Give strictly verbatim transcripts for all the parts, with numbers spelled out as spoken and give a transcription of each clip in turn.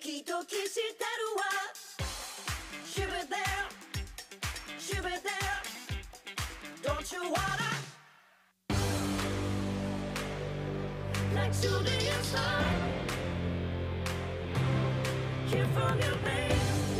キドキしてるわ Should be there Should be there Don't you wanna Like shooting star Hear from your pain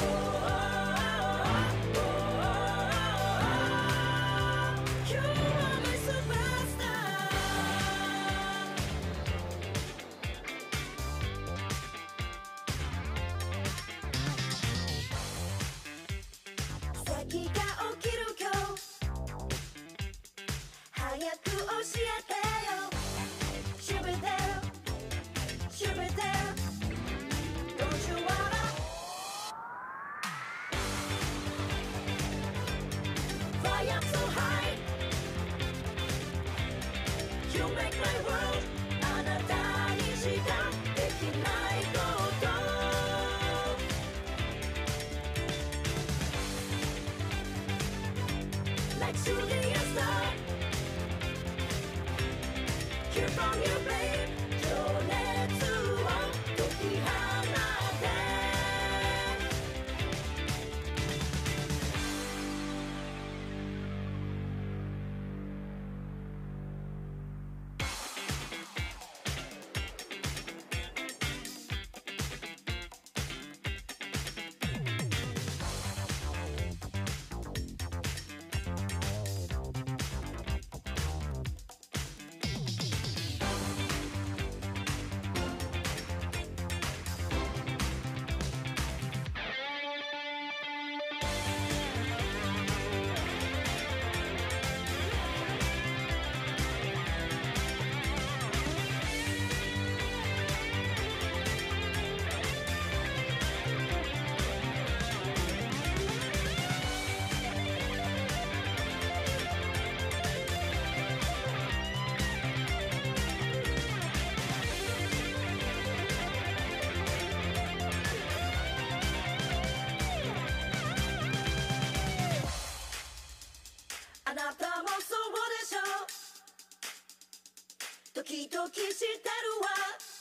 ドキドキしてるわ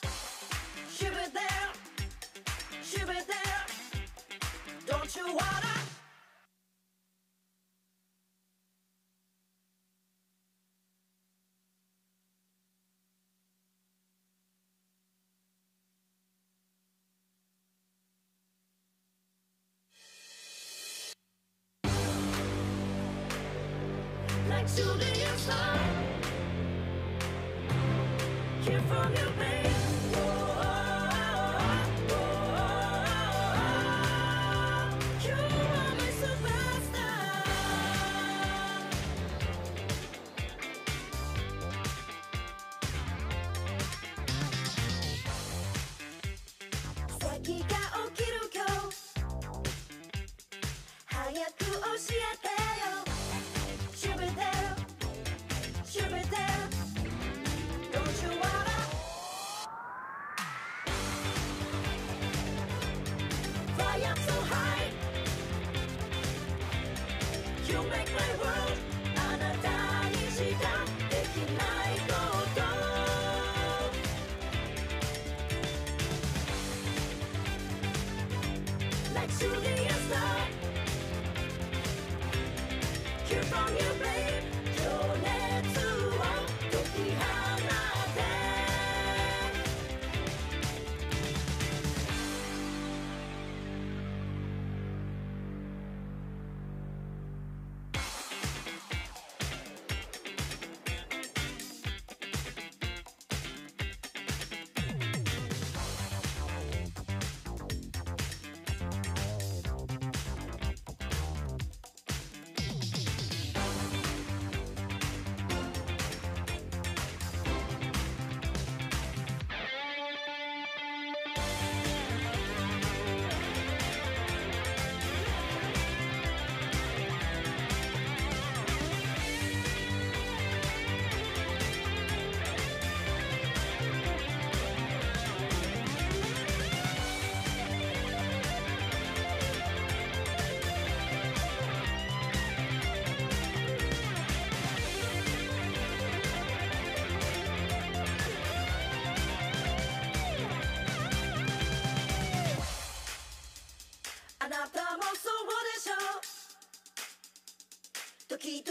Should be there Should be there Don't you wanna Like shooting star Hear from your pain Whoa, whoa, You are my superstar Saki ga okiru kyou Hayaku oshiete yo Should be there Should be there Don't you wanna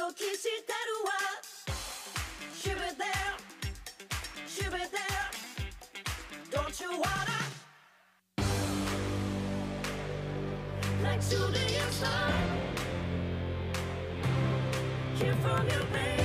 ドキしてるわ Should be there Should be there Don't you wanna Like shooting star Hear from your pain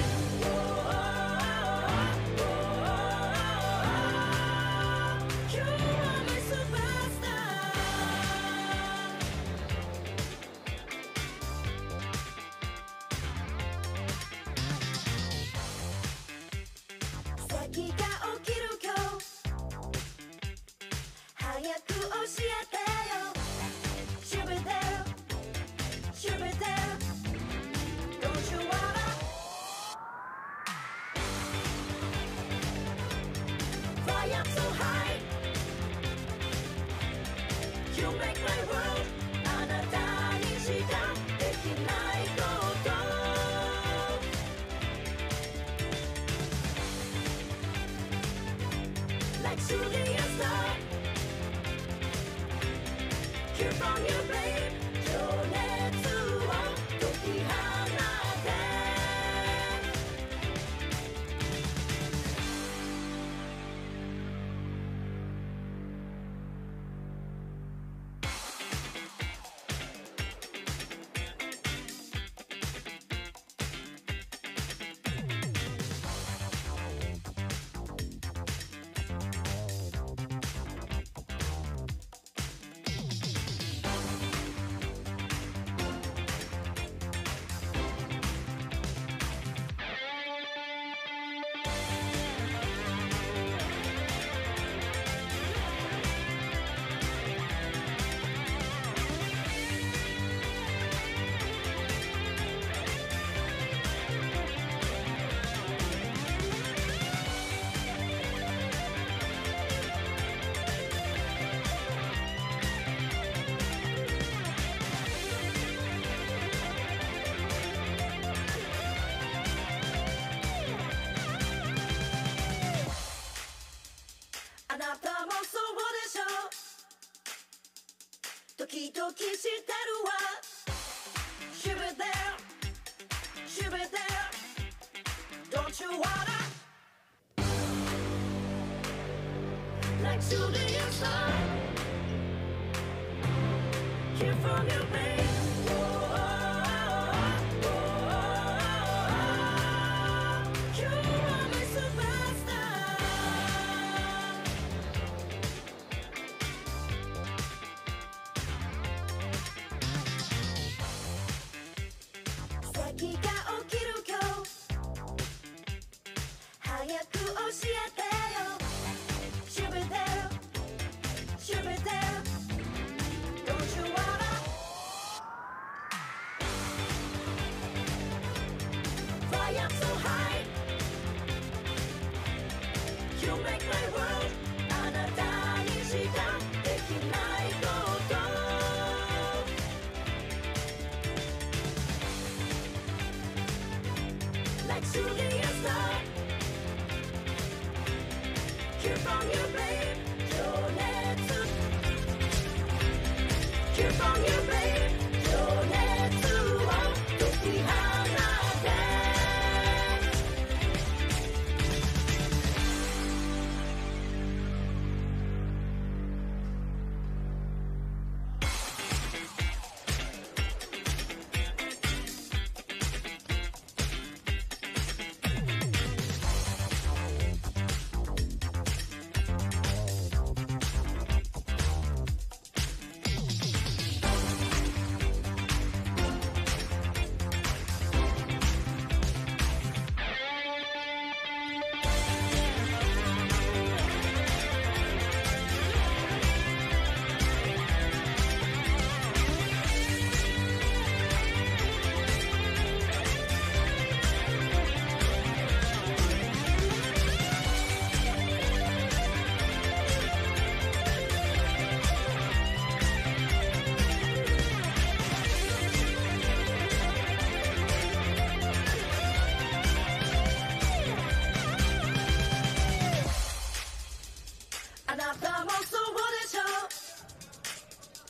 ドキドキしてるわ Should be there Should be there Don't you wanna Like shooting star Hear from your pain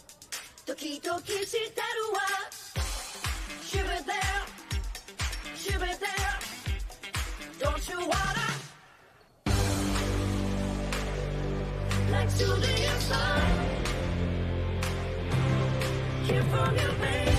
Doki doki してるわ Should be there Should to the inside. Hear from your pain.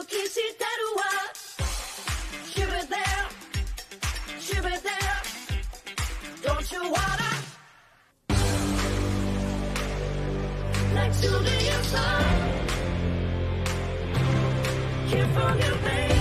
気してるわ Should be there Should be there Don't you wanna Like shooting your star Hear from your baby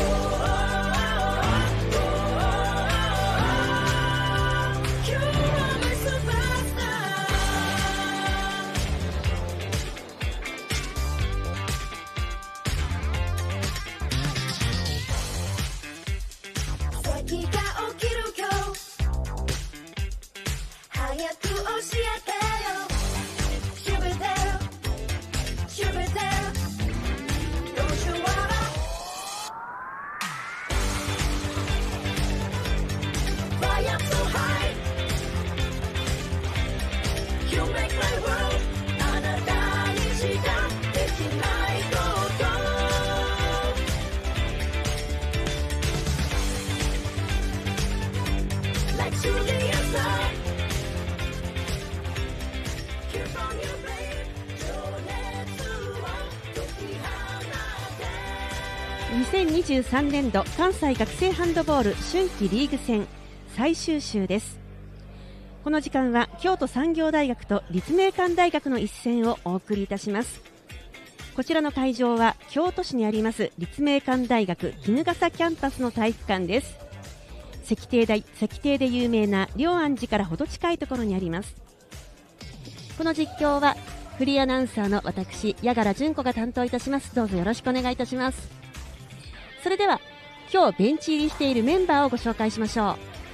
にせんにじゅうさんねんど関西学生ハンドボール春季リーグ戦最終週です。この時間は京都産業大学と立命館大学の一戦をお送りいたします。こちらの会場は京都市にあります立命館大学衣笠キャンパスの体育館です。石庭で、石庭で有名な龍安寺からほど近いところにあります。この実況はフリーアナウンサーの私矢柄純子が担当いたします。どうぞよろしくお願いいたします。それでは今日ベンチ入りしているメンバーをご紹介しましょう。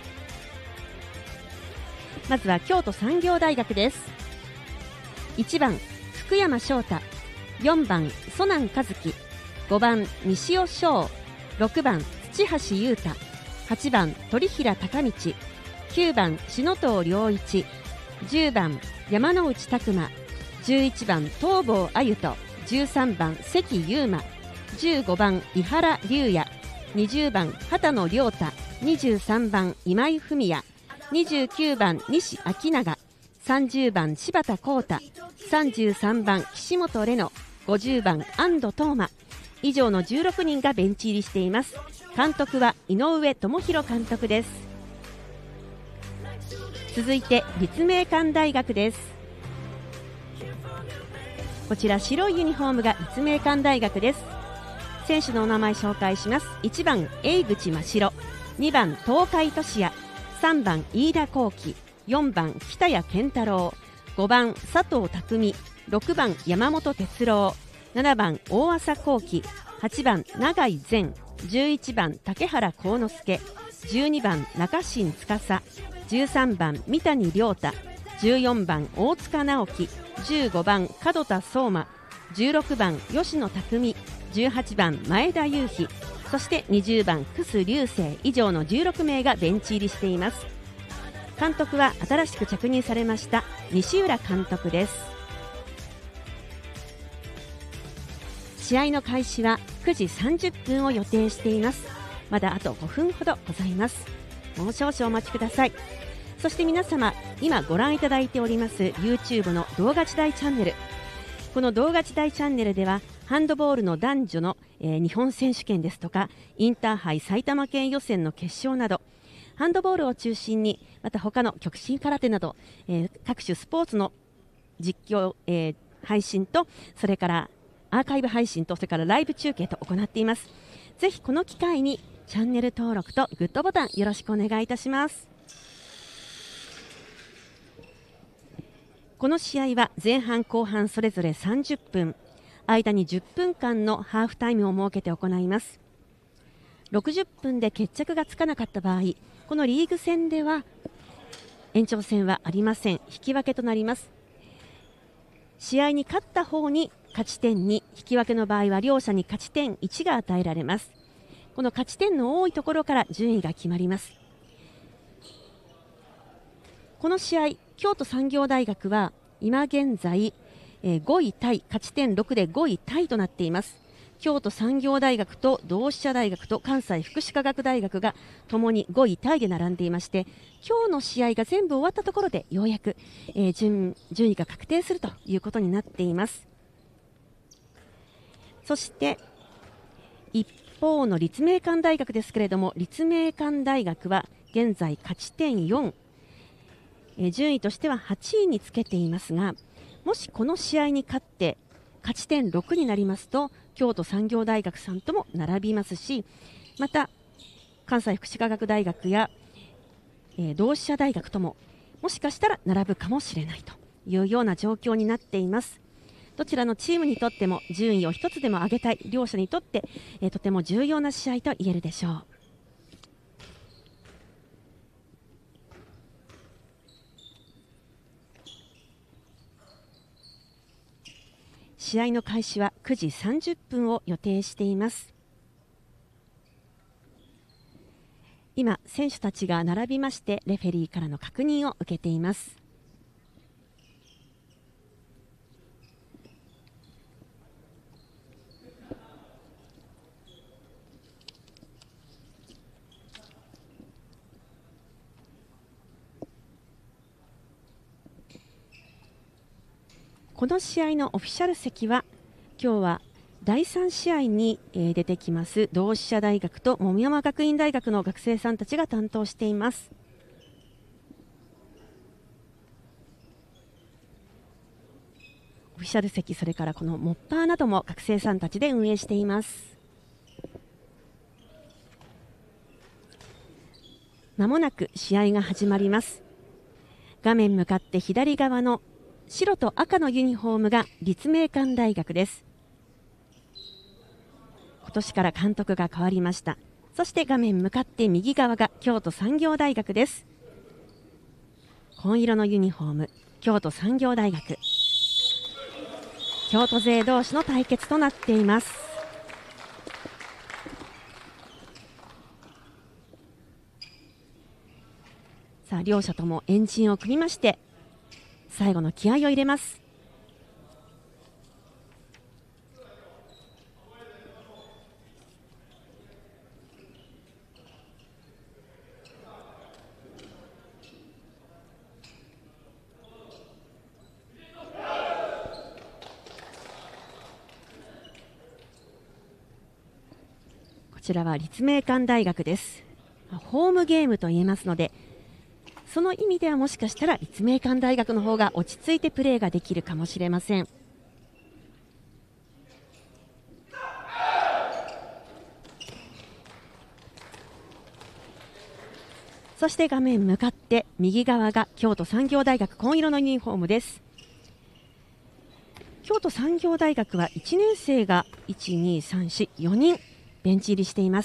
まずは京都産業大学です。いちばん福山翔太、よんばん蘇南和樹、ごばん西尾翔、ろくばん土橋優太、はちばん鳥平貴道、きゅうばん篠藤良一、じゅうばん山之内拓磨、じゅういちばん東坊亜由と、じゅうさんばん関優馬、じゅうごばん井原龍也、にじゅうばん畑野亮太、にじゅうさんばん今井文也、にじゅうきゅうばん西明永、さんじゅうばん柴田浩太、さんじゅうさんばん岸本玲乃、ごじゅうばん安藤東馬、以上のじゅうろくにんがベンチ入りしています。監督は井上智弘監督です。続いて立命館大学です。こちら白いユニフォームが立命館大学です。選手のお名前紹介します。いちばん江口真白、にばん東海俊也、さんばん飯田幸喜、よんばん北谷健太郎、ごばん佐藤匠、ろくばん山本哲郎、ななばん大浅幸喜、はちばん永井善、じゅういちばん竹原幸之助、じゅうにばん中新司、じゅうさんばん三谷亮太、じゅうよんばん大塚直樹、じゅうごばん門田相馬、じゅうろくばん吉野匠、じゅうはちばん前田悠飛、そしてにじゅうばん楠流星、以上のじゅうろくめいがベンチ入りしています。監督は新しく着任されました西浦監督です。試合の開始はくじさんじゅっぷんを予定しています。まだあとごふんほどございます。もう少々お待ちください。そして皆様、今ご覧いただいております YouTube の動画時代チャンネル、この動画時代チャンネルではハンドボールの男女の、えー、日本選手権ですとかインターハイ埼玉県予選の決勝などハンドボールを中心に、また他の極真空手など、えー、各種スポーツの実況、えー、配信と、それからアーカイブ配信と、それからライブ中継と行っています。ぜひこの機会にチャンネル登録とグッドボタンよろしくお願いいたします。この試合は前半後半それぞれさんじゅっぷん、間にじゅっぷんかんのハーフタイムを設けて行います。ろくじゅっぷんで決着がつかなかった場合、このリーグ戦では延長戦はありません。引き分けとなります。試合に勝った方に勝ち点に、引き分けの場合は両者に勝ち点いちが与えられます。この勝ち点の多いところから順位が決まります。この試合、京都産業大学は今現在、えー、ごいタイ、勝ち点ろくでごいタイとなっています。京都産業大学と同志社大学と関西福祉科学大学がともにごいタイで並んでいまして、今日の試合が全部終わったところでようやく、えー、順, 順位が確定するということになっています。そして一方の立命館大学ですけれども、立命館大学は現在勝ち点よん、え順位としてははちいにつけていますが、もしこの試合に勝って勝ち点ろくになりますと京都産業大学さんとも並びますし、また関西福祉科学大学や、えー、同志社大学とももしかしたら並ぶかもしれないというような状況になっています。どちらのチームにとっても順位を一つでも上げたい、両者にとって、えー、とても重要な試合と言えるでしょう。試合の開始はくじさんじゅっぷんを予定しています。今選手たちが並びましてレフェリーからの確認を受けています。この試合のオフィシャル席は今日はだいさん試合に出てきます同志社大学と桃山学院大学の学生さんたちが担当しています。オフィシャル席、それからこのモッパーなども学生さんたちで運営しています。まもなく試合が始まります。画面向かって左側の白と赤のユニフォームが立命館大学です。今年から監督が変わりました。そして画面向かって右側が京都産業大学です。紺色のユニフォーム、京都産業大学、京都勢同士の対決となっています。さあ両者ともエンジンを組みまして最後の気合を入れます。こちらは立命館大学です。ホームゲームと言えますので、その意味ではもしかしたら立命館大学の方が落ち着いてプレーができるかもしれません。そして画面向かって右側が京都産業大学紺色のユニフォームです。京都産業大学はいちねん生がいち、に、さん、よん、よにんベンチ入りしています。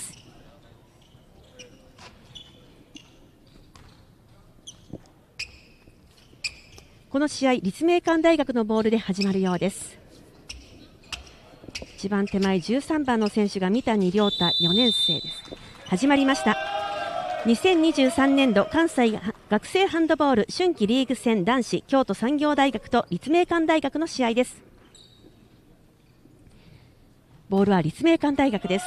この試合、立命館大学のボールで始まるようです。一番手前じゅうさんばんの選手が三谷亮太、よねん生です。始まりました。にせんにじゅうさんねんど関西学生ハンドボール春季リーグ戦男子、京都産業大学と立命館大学の試合です。ボールは立命館大学です。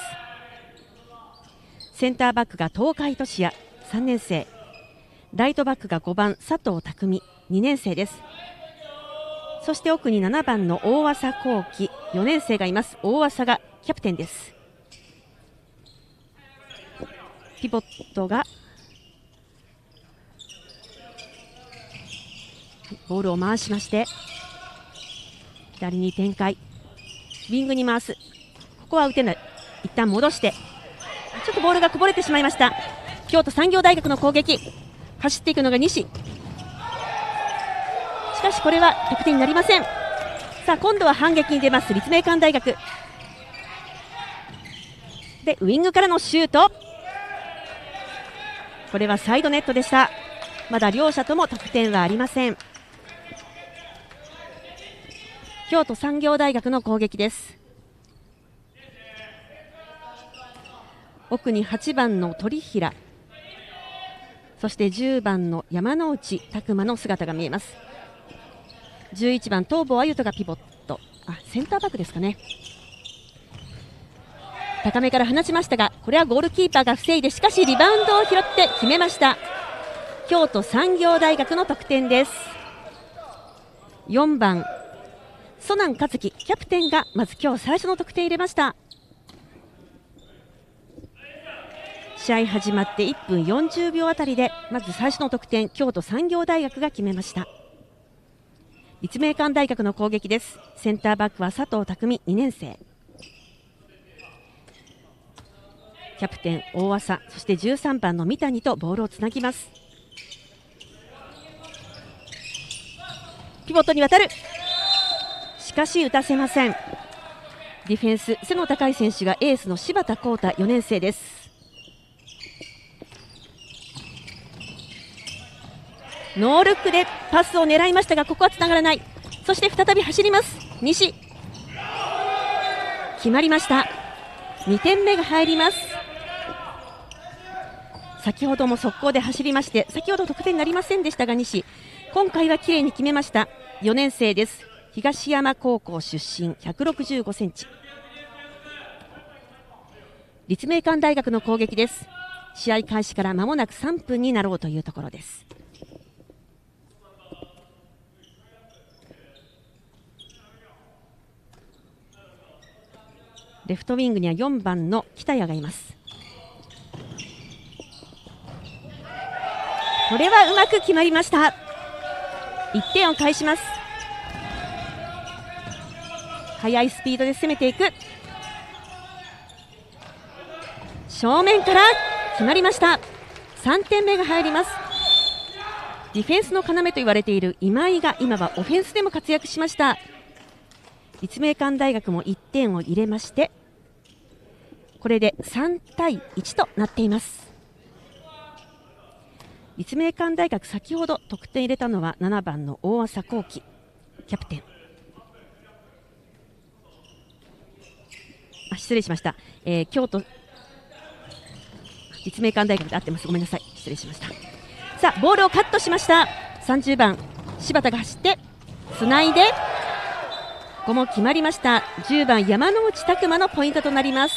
センターバックが東海俊也、さんねん生、ライトバックがごばん佐藤匠、にねん生です。そして奥にななばんの大浅幸輝、よねん生がいます。大浅がキャプテンです。ピボットがボールを回しまして左に展開、ウィングに回す。ここは打てない。一旦戻してちょっとボールがこぼれてしまいました。京都産業大学の攻撃、走っていくのが西。しかしこれは得点になりません。さあ今度は反撃に出ます立命館大学で、ウィングからのシュート、これはサイドネットでした。まだ両者とも得点はありません。京都産業大学の攻撃です。奥にはちばんの鳥平、そしてじゅうばんの山之内拓磨の姿が見えます。じゅういちばん東坊歩人がピボット、あ、センターバックですかね。高めから放ちましたが、これはゴールキーパーが防いで、しかしリバウンドを拾って決めました。京都産業大学の得点です。よんばん曽南克樹キャプテンがまず今日最初の得点入れました。 試合始まっていっぷんよんじゅうびょうあたりでまず最初の得点、京都産業大学が決めました。立命館大学の攻撃です。センターバックは佐藤匠にねん生、キャプテン大浅、そしてじゅうさんばんの三谷とボールをつなぎます。ピボットに渡る、しかし打たせません。ディフェンス背の高い選手がエースの柴田浩太よねん生です。ノールックでパスを狙いましたがここはつながらない。そして再び走ります西、決まりました。にてんめが入ります。先ほども速攻で走りまして先ほど得点になりませんでしたが西、今回はきれいに決めました。よねん生です。東山高校出身、ひゃくろくじゅうごセンチ。立命館大学の攻撃です。試合開始から間もなくさんぷんになろうというところです。レフトウィングにはよんばんの北谷がいます。これはうまく決まりました。いってんを返します。速いスピードで攻めていく、正面から決まりました。さんてんめが入ります。ディフェンスの要と言われている今井が今はオフェンスでも活躍しました。立命館大学もいってんを入れましてこれでさんたいいちとなっています。立命館大学先ほど得点入れたのはななばんの大浅幸輝キャプテン、あ失礼しました、えー、京都立命館大学で合ってます。ごめんなさい、失礼しました。さあボールをカットしました。さんじゅうばん柴田が走ってつないでここも決まりました。じゅうばん山之内拓磨のポイントとなります。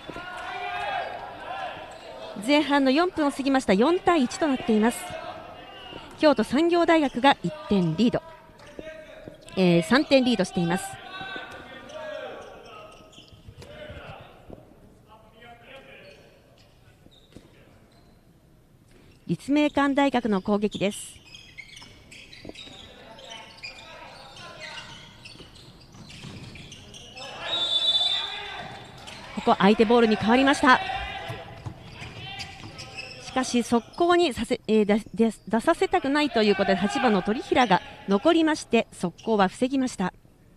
前半のよんぷんを過ぎました。よんたいいちとなっています。京都産業大学がいってんリード、えー、さんてんリードしています。立命館大学の攻撃です。ここ相手ボールに変わりました。しかし速攻にさせ、えー、出, 出, 出させたくないということではちばんの鳥平が残りまして速攻は防ぎました。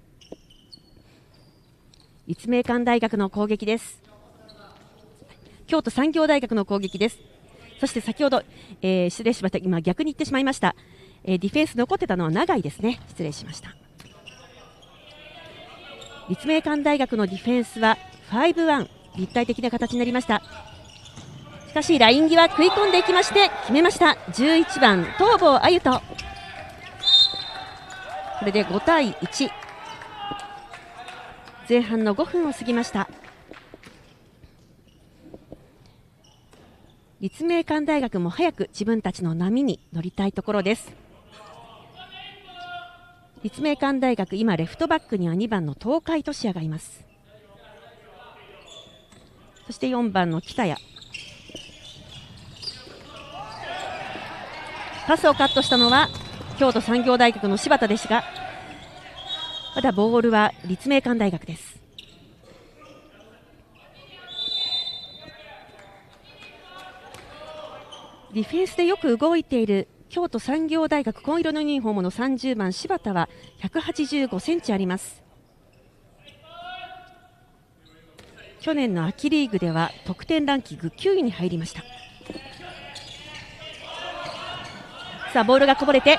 立命館大学の攻撃です。京都産業大学の攻撃です。そして先ほど、えー、失礼しました。今逆に言ってしまいました、えー、ディフェンス残ってたのは長井ですね。失礼しました。立命館大学のディフェンスは ファイブワン 立体的な形になりました。しかしライン際食い込んでいきまして決めました。じゅういちばん東坊あゆと、これでごたいいち、前半のごふんを過ぎました。立命館大学も早く自分たちの波に乗りたいところです。立命館大学今レフトバックにはにばんの東海俊也がいます。そしてよんばんの北谷、パスをカットしたのは京都産業大学の柴田でしたがまだボールは立命館大学です。ディフェンスでよく動いている京都産業大学紺色のユニフォームのさんじゅうばん柴田はひゃくはちじゅうごセンチあります。去年の秋リーグでは得点ランキングきゅういに入りました。さあボールがこぼれて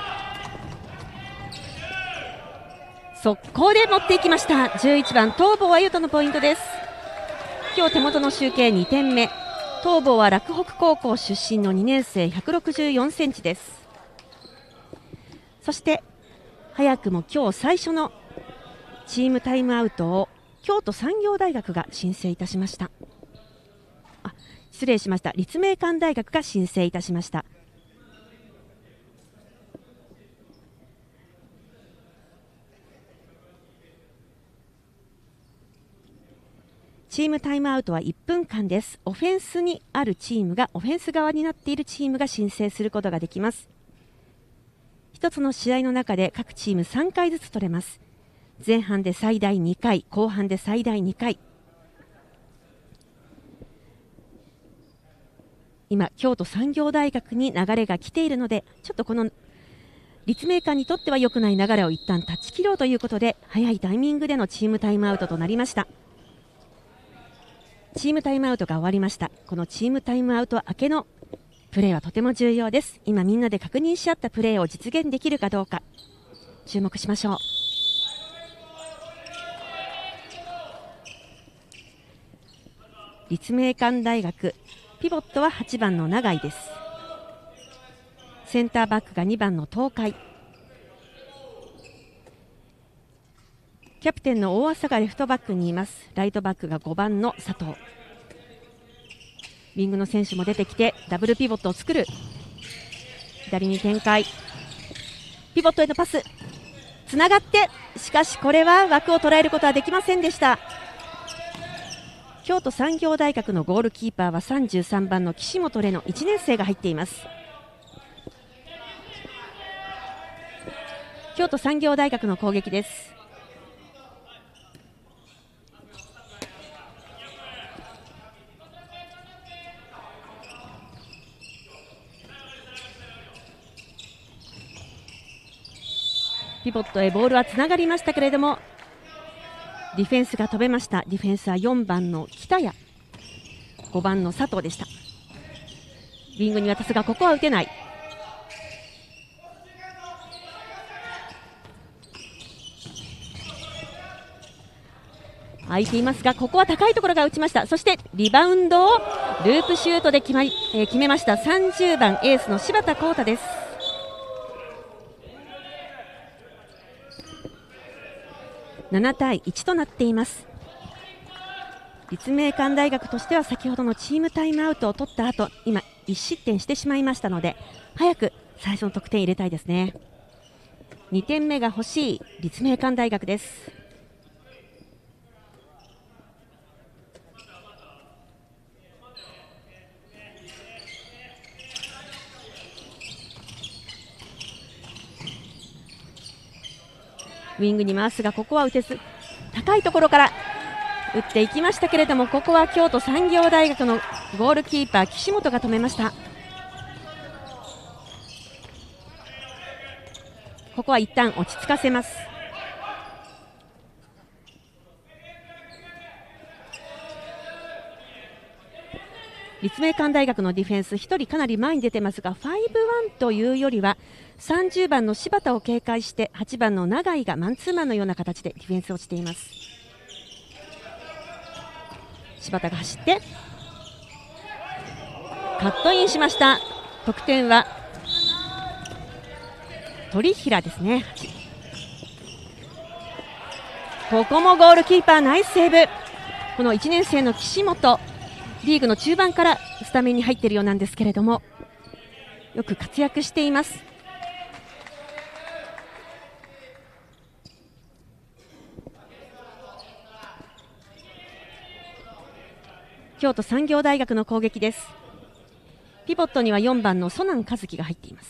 速攻で持っていきました。じゅういちばん東坊あゆとのポイントです。今日手元の集計にてんめ、東坊は洛北高校出身のにねん生、ひゃくろくじゅうよんセンチです。そして早くも今日最初のチームタイムアウトを京都産業大学が申請いたしました。あ、失礼しました。立命館大学が申請いたしました。チチームタイムアウトはいっぷんかんです。オフェンスにあるチームがオフェンス側になっているチームが申請することができます。一つの試合の中で各チームさんかいずつ取れます。前半で最大にかい、後半で最大にかい。今京都産業大学に流れが来ているので、ちょっとこの立命館にとっては良くない流れを一旦断ち切ろうということで、早いタイミングでのチームタイムアウトとなりました。チームタイムアウトが終わりました。このチームタイムアウト明けのプレーはとても重要です。今みんなで確認し合ったプレーを実現できるかどうか注目しましょう。立命館大学ピボットははちばんの永井です。センターバックがにばんの東海、キャプテンの大浅がレフトバックにいます。ライトバックがごばんの佐藤。ウィングの選手も出てきてダブルピボットを作る。左に展開、ピボットへのパスつながって、しかしこれは枠を捉えることはできませんでした。京都産業大学のゴールキーパーはさんじゅうさんばんの岸本玲乃、いちねん生が入っています。京都産業大学の攻撃です。ピボットへボールはつながりましたけれども、ディフェンスが飛べました。ディフェンスはよんばんの北谷、ごばんの佐藤でした。ウィングに渡すがここは打てない。空いていますがここは高いところが打ちました。そしてリバウンドをループシュートで決まり、えー、決めました。さんじゅうばんエースの柴田浩太です。ななたいいちとなっています。立命館大学としては先ほどのチームタイムアウトを取った後、今いち失点してしまいましたので、早く最初の得点入れたいですね。にてんめが欲しい立命館大学です。ウィングに回すがここは打てず、高いところから打っていきましたけれども、ここは京都産業大学のゴールキーパー岸本が止めました。ここは一旦落ち着かせます。立命館大学のディフェンスひとりかなり前に出てますが、ファイブワンというよりはさんじゅうばんの柴田を警戒してはちばんの永井がマンツーマンのような形でディフェンスをしています。柴田が走ってカットインしました。得点は鳥平ですね。ここもゴールキーパーナイスセーブ。このいちねん生の岸本、リーグの中盤からスタメンに入っているようなんですけれども、よく活躍しています。京都産業大学の攻撃です。ピボットにはよんばんの曽南和樹が入っています。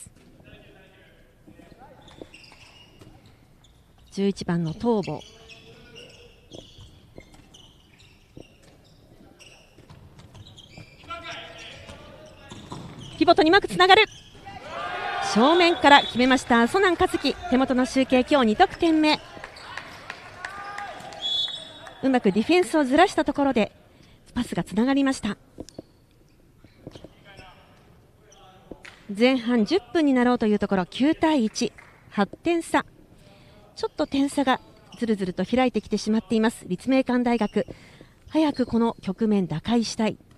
じゅういちばんの東坊、ピボットにうまくつながる。正面から決めました曽南和樹、手元の集計今日に得点目。うまくディフェンスをずらしたところでパスがつながりました。前半じゅっぷんになろうというところ、きゅうたいいち、はってんさ。ちょっと点差がずるずると開いてきてしまっています立命館大学。早くこの局面打開したい。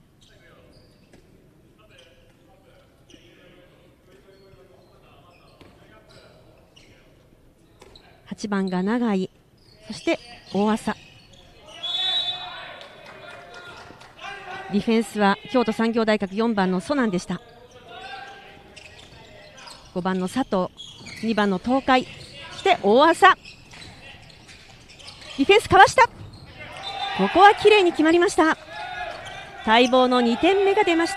はちばんが永井、そして大浅。ディフェンスは京都産業大学よんばんの曽南でした。ごばんの佐藤、にばんの東海、そして大浅。ディフェンスかわした。 ここは綺麗に決まりました。待望のにてんめが出ました。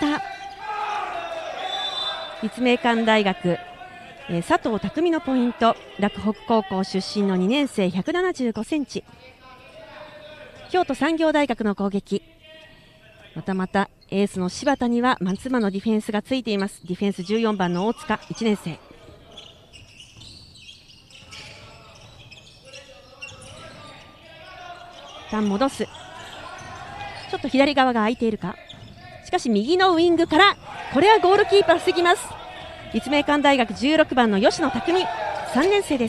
立命館大学、えー、佐藤匠のポイント。洛北高校出身のにねん生、ひゃくななじゅうごセンチ。京都産業大学の攻撃。またまたエースの柴田にはマンツーマンのディフェンスがついています。ディフェンスじゅうよんばんの大塚、いちねん生。一旦戻す。ちょっと左側が空いているか。しかし右のウイングから、これはゴールキーパー防ぎます。立命館大学じゅうろくばんの吉野匠、さんねん生です。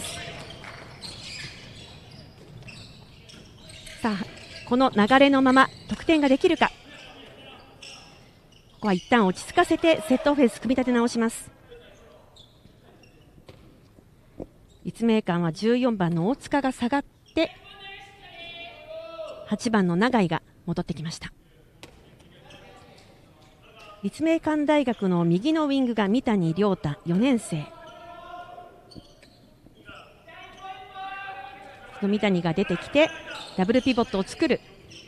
さあこの流れのまま得点ができるか。ここは一旦落ち着かせてセットオフェンス組み立て直します。立命館はじゅうよんばんの大塚が下がってはちばんの永井が戻ってきました。立命館大学の右のウイングが三谷亮太、よねん生。この三谷が出てきてダブルピボットを作る。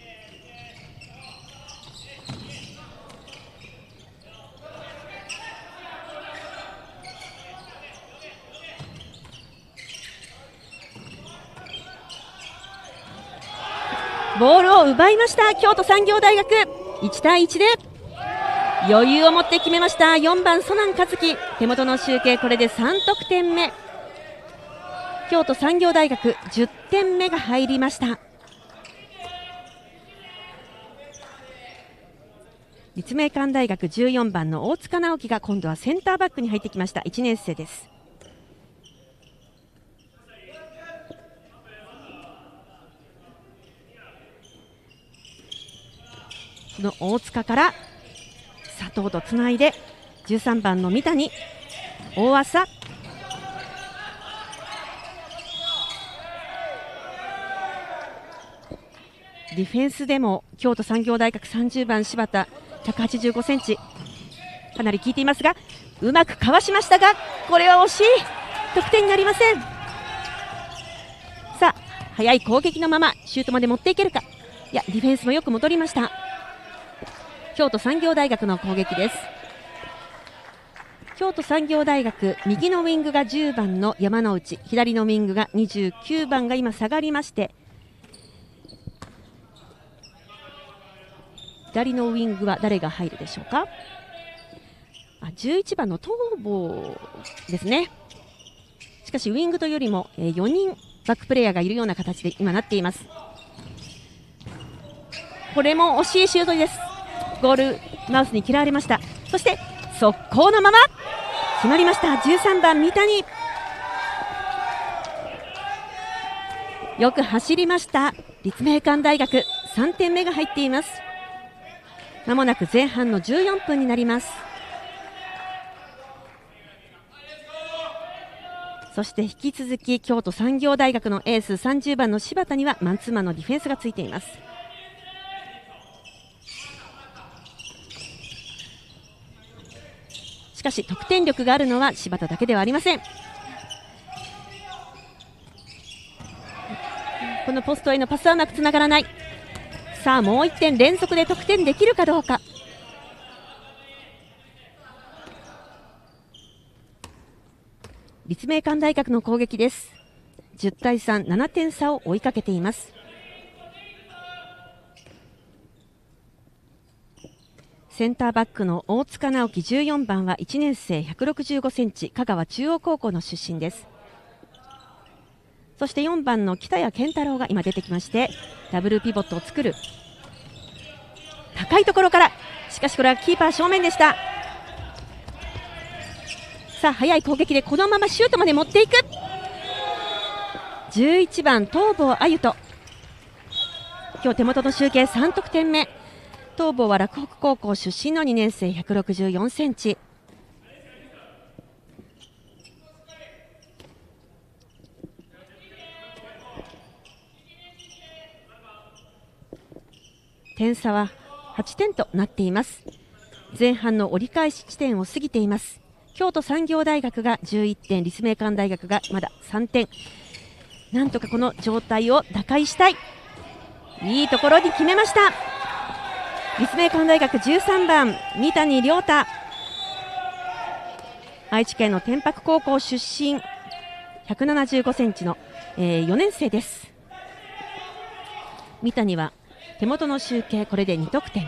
ボールを奪いました京都産業大学。いちたいいちで余裕を持って決めました。よんばん曽南和樹、手元の集計これでさんとくてんめ。京都産業大学じゅってんめが入りました。立命館大学じゅうよんばんの大塚直樹が今度はセンターバックに入ってきました。いちねん生です。この大塚から佐藤とつないでじゅうさんばんの三谷、大浅、ディフェンスでも京都産業大学さんじゅうばん柴田、ひゃくはちじゅうごセンチ、かなり効いていますがうまくかわしましたがこれは惜しい、得点になりません。さあ速い攻撃のままシュートまで持っていけるか。いやディフェンスもよく戻りました。京都産業大学の攻撃です。京都産業大学右のウイングがじゅうばんの山内、左のウイングがにじゅうきゅうばんが今下がりまして、左のウイングは誰が入るでしょうか。あじゅういちばんの東坊ですね。しかしウイングというよりもよにんバックプレーヤーがいるような形で今なっています。これも惜しいシュートです。ゴールマウスに嫌われました。そして速攻のまま決まりました。じゅうさんばん三谷、よく走りました。立命館大学さんてんめが入っています。まもなく前半のじゅうよんぷんになります。そして引き続き京都産業大学のエースさんじゅうばんの柴田にはマンツーマンのディフェンスがついています。しかし得点力があるのは柴田だけではありません。このポストへのパスはうまくつながらない。さあもういってん連続で得点できるかどうか。立命館大学の攻撃です。じゅったいさん、ななてん差を追いかけています。センターバックの大塚直樹じゅうよんばんはいちねん生、ひゃくろくじゅうごセンチ、香川中央高校の出身です。そしてよんばんの北谷健太郎が今出てきましてダブルピボットを作る。高いところから、しかしこれはキーパー正面でした。さあ速い攻撃でこのままシュートまで持っていく。じゅういちばん東坊あゆと、今日手元の集計さんとくてんめ。東坊は洛北高校出身のにねん生、ひゃくろくじゅうよんセンチ。点差ははちてんとなっています。前半の折り返し地点を過ぎています。京都産業大学がじゅういってん、立命館大学がまださんてん。なんとかこの状態を打開したい。 いいところに決めました。立命館大学じゅうさんばん三谷亮太、愛知県の天白高校出身、ひゃくななじゅうごセンチの、えー、よねん生です。三谷は手元の集計これでに得点。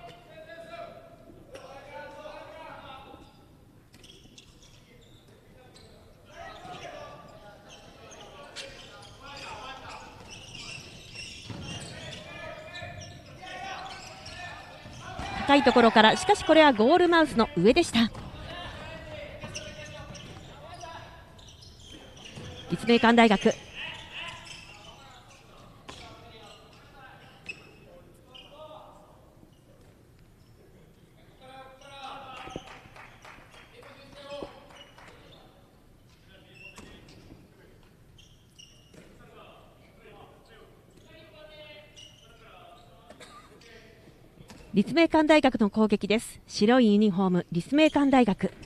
高いところから、しかしこれはゴールマウスの上でした。立命館大学、立命館大学の攻撃です。白いユニフォーム、立命館大学。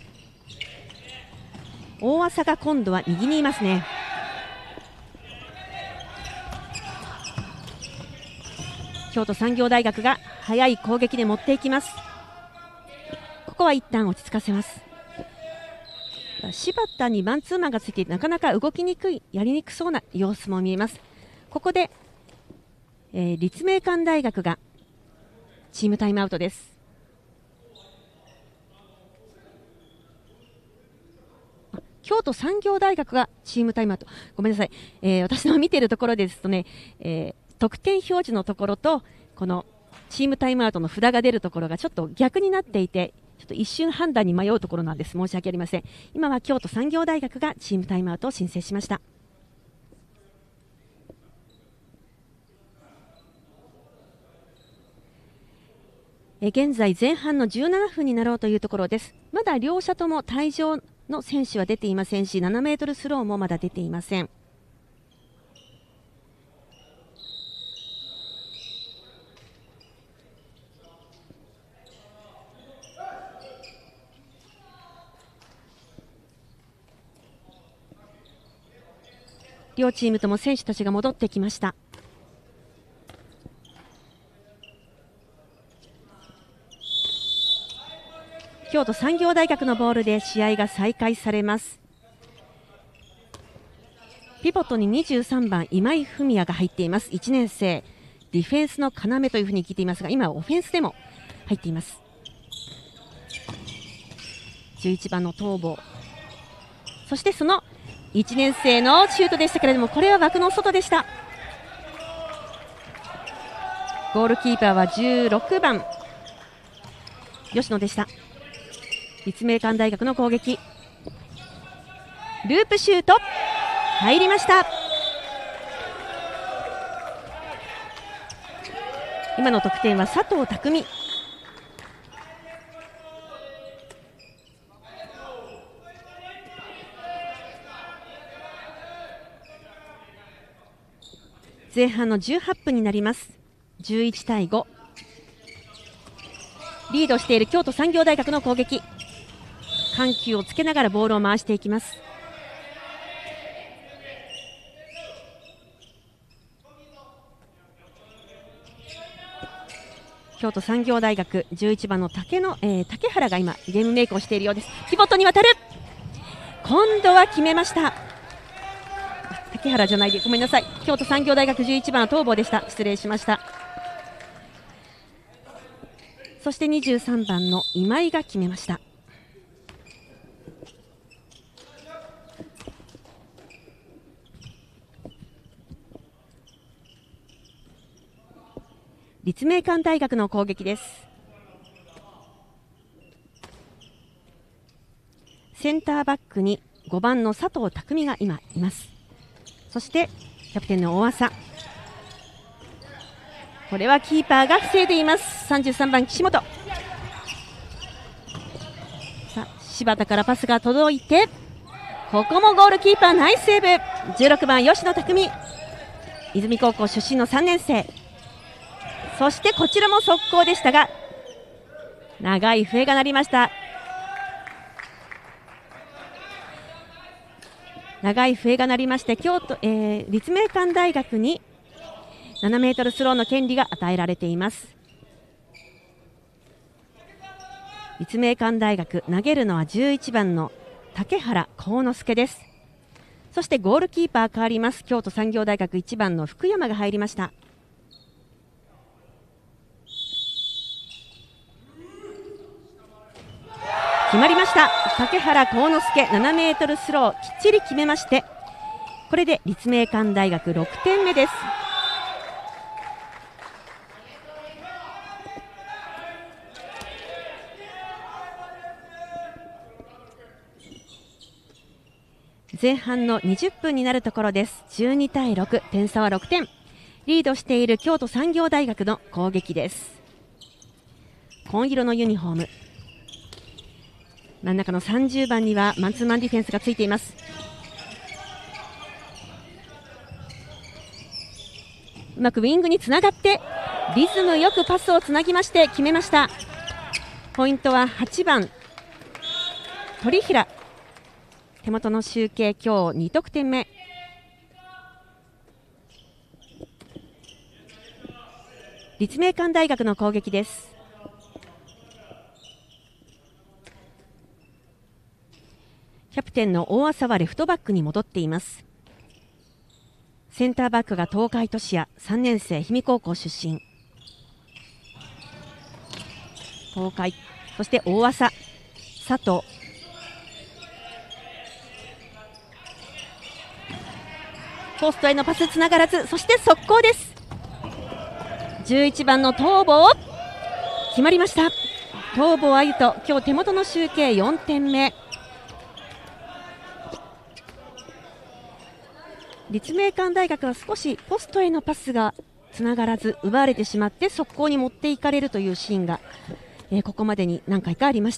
大浅が今度は右にいますね。京都産業大学が速い攻撃で持っていきます。ここは一旦落ち着かせます。柴田にマンツーマンがついてなかなか動きにくい、やりにくそうな様子も見えます。ここで、えー、立命館大学がチームタイムアウトです。京都産業大学がチームタイムアウト、ごめんなさい、えー、私の見ているところですとね、えー、得点表示のところとこのチームタイムアウトの札が出るところがちょっと逆になっていて、ちょっと一瞬判断に迷うところなんです。申し訳ありません。今は京都産業大学がチームタイムアウトを申請しました。え現在前半のじゅうななふんになろうというところです。まだ両者とも退場の選手は出ていませんし、ななメートルスローもまだ出ていません。両チームとも選手たちが戻ってきました。京都産業大学のボールで試合が再開されます。ピボットににじゅうさんばん今井文也が入っています。いちねん生、ディフェンスの要というふうに聞いていますが、今オフェンスでも入っています。じゅういちばんの東坊、そしてそのいちねん生のシュートでしたけれども、これは枠の外でした。ゴールキーパーはじゅうろくばん吉野でした。立命館大学の攻撃、ループシュート入りました。今の得点は佐藤匠。前半のじゅうはっぷんになります。じゅういちたいご、リードしている京都産業大学の攻撃、緩急をつけながらボールを回していきます。京都産業大学じゅういちばんの竹の、えー、竹原が今ゲームメイクをしているようです。ピボットに渡る、今度は決めました。竹原じゃないで、ごめんなさい、京都産業大学じゅういちばんの東坊でした。失礼しました。そしてにじゅうさんばんの今井が決めました。立命館大学の攻撃です。センターバックにごばんの佐藤匠が今います。そしてキャプテンの大浅、これはキーパーが防いでいます。さんじゅうさんばん岸本、さあ柴田からパスが届いて、ここもゴールキーパーナイスセーブ。じゅうろくばん吉野匠、泉高校出身のさんねん生。そしてこちらも速攻でしたが、長い笛が鳴りました。長い笛が鳴りまして、京都、えー、立命館大学にななメートルスローの権利が与えられています。立命館大学、投げるのはじゅういちばんの竹原幸之助です。そしてゴールキーパー変わります。京都産業大学いちばんの福山が入りました。決まりました。竹原幸之助、ななメートルスローきっちり決めまして、これで立命館大学ろくてんめです。前半のにじゅっぷんになるところです。じゅうにたいろく、点差はろくてん。リードしている京都産業大学の攻撃です。紺色のユニフォーム、真ん中のさんじゅうばんにはマンツーマンディフェンスがついています。うまくウィングにつながってリズムよくパスをつなぎまして決めました。ポイントははちばん鳥平、手元の集計今日に得点目。立命館大学の攻撃です。キャプテンの大浅はレフトバックに戻っています。センターバックが東海俊也、さんねんせい氷見高校出身。東海、そして大浅、佐藤、ポストへのパスつながらず、そして速攻です。じゅういちばんの東坊、決まりました。東坊あゆと、今日手元の集計よんてんめ。立命館大学は少しポストへのパスがつながらず奪われてしまって速攻に持っていかれるというシーンが、えー、ここまでに何回かありました。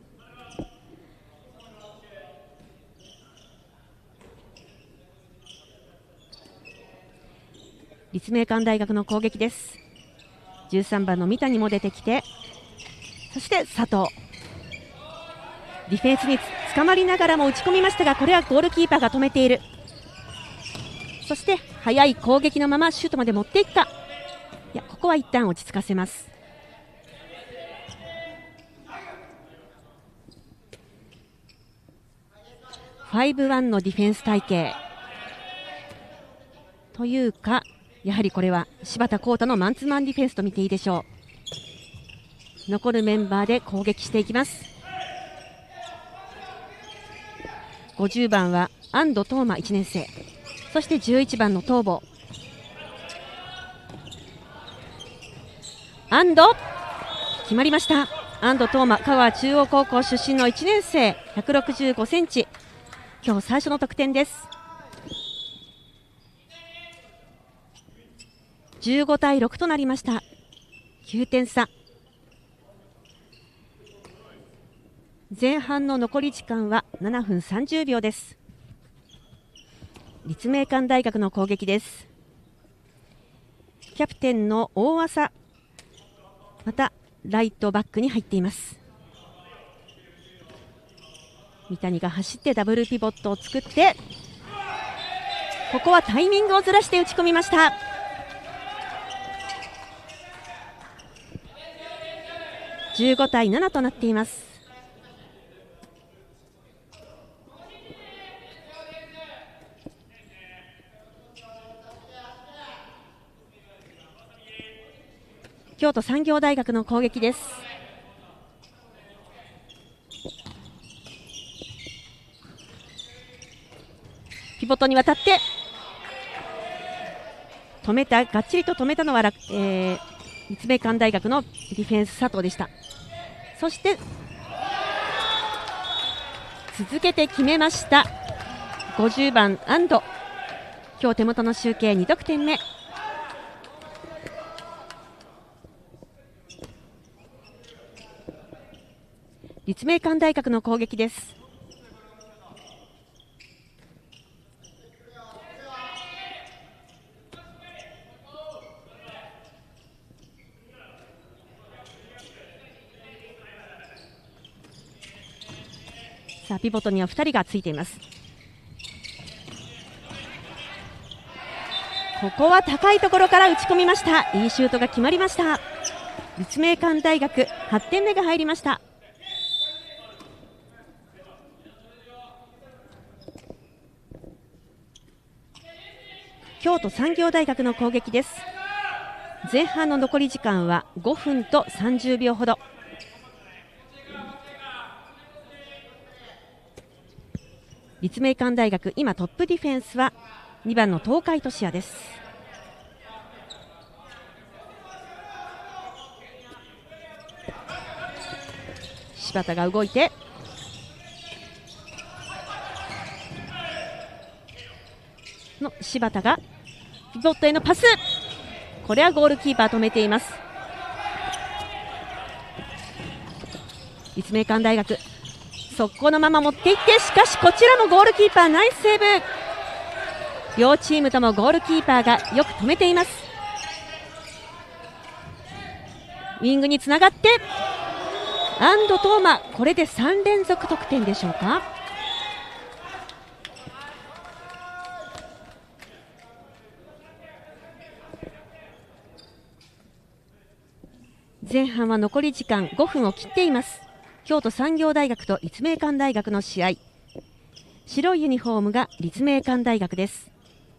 立命館大学の攻撃です。じゅうさんばんの三谷も出てきて、そして佐藤、ディフェンスにつかまりながらも打ち込みましたが、これはゴールキーパーが止めている。そして速い攻撃のままシュートまで持っていくか。いや、ここは一旦落ち着かせます。ファイブワンのディフェンス体系というか、やはりこれは柴田幸太のマンツーマンディフェンスと見ていいでしょう。残るメンバーで攻撃していきます。ごじゅうばんは安藤東馬いちねんせい、そしてじゅういちばんの東坊、安藤、決まりました。安藤東馬、香川中央高校出身のいちねんせい、ひゃくろくじゅうごセンチ、今日最初の得点です。じゅうごたいろくとなりました。きゅうてんさ。前半の残り時間はななふんさんじゅうびょうです。立命館大学の攻撃です。キャプテンの大浅、またライトバックに入っています。三谷が走ってダブルピボットを作って、ここはタイミングをずらして打ち込みました。じゅうごたいななとなっています。京都産業大学の攻撃です。ピボットに渡って止めた、がっちりと止めたのは、えー、立命館大学のディフェンス佐藤でした。そして続けて決めました。ごじゅうばん安藤、今日手元の集計に得点目。立命館大学の攻撃です。さあ、ピボットにはふたりがついています。 ここは高いところから打ち込みました。いいシュートが決まりました。立命館大学はってんめが入りました。京都産業大学の攻撃です。前半の残り時間はごふんとさんじゅうびょうほど。立命館大学、今トップディフェンスはにばんの東海俊也です。柴田が動いての柴田がピボットへのパス、これはゴールキーパー止めています。立命館大学速攻のまま持っていって、しかしこちらもゴールキーパーナイスセーブ。両チームともゴールキーパーがよく止めています。ウィングにつながって安藤東馬、これでさんれんぞく得点でしょうか。前半は残り時間ごふんを切っています。京都産業大学と立命館大学の試合。白いユニフォームが立命館大学です。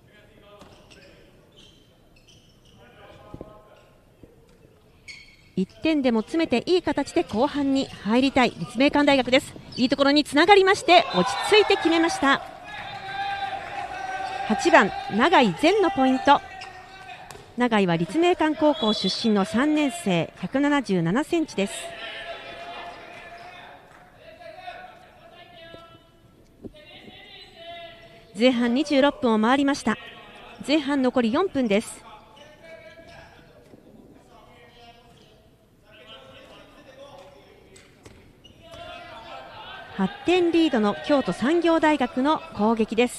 いってんでも詰めていい形で後半に入りたい立命館大学です。いいところにつながりまして落ち着いて決めました。はちばん永井善のポイント。永井は立命館高校出身のさんねんせい、ひゃくななじゅうななセンチです。前半にじゅうろっぷんを回りました。前半残りよんぷんです。はってんリードの京都産業大学の攻撃です。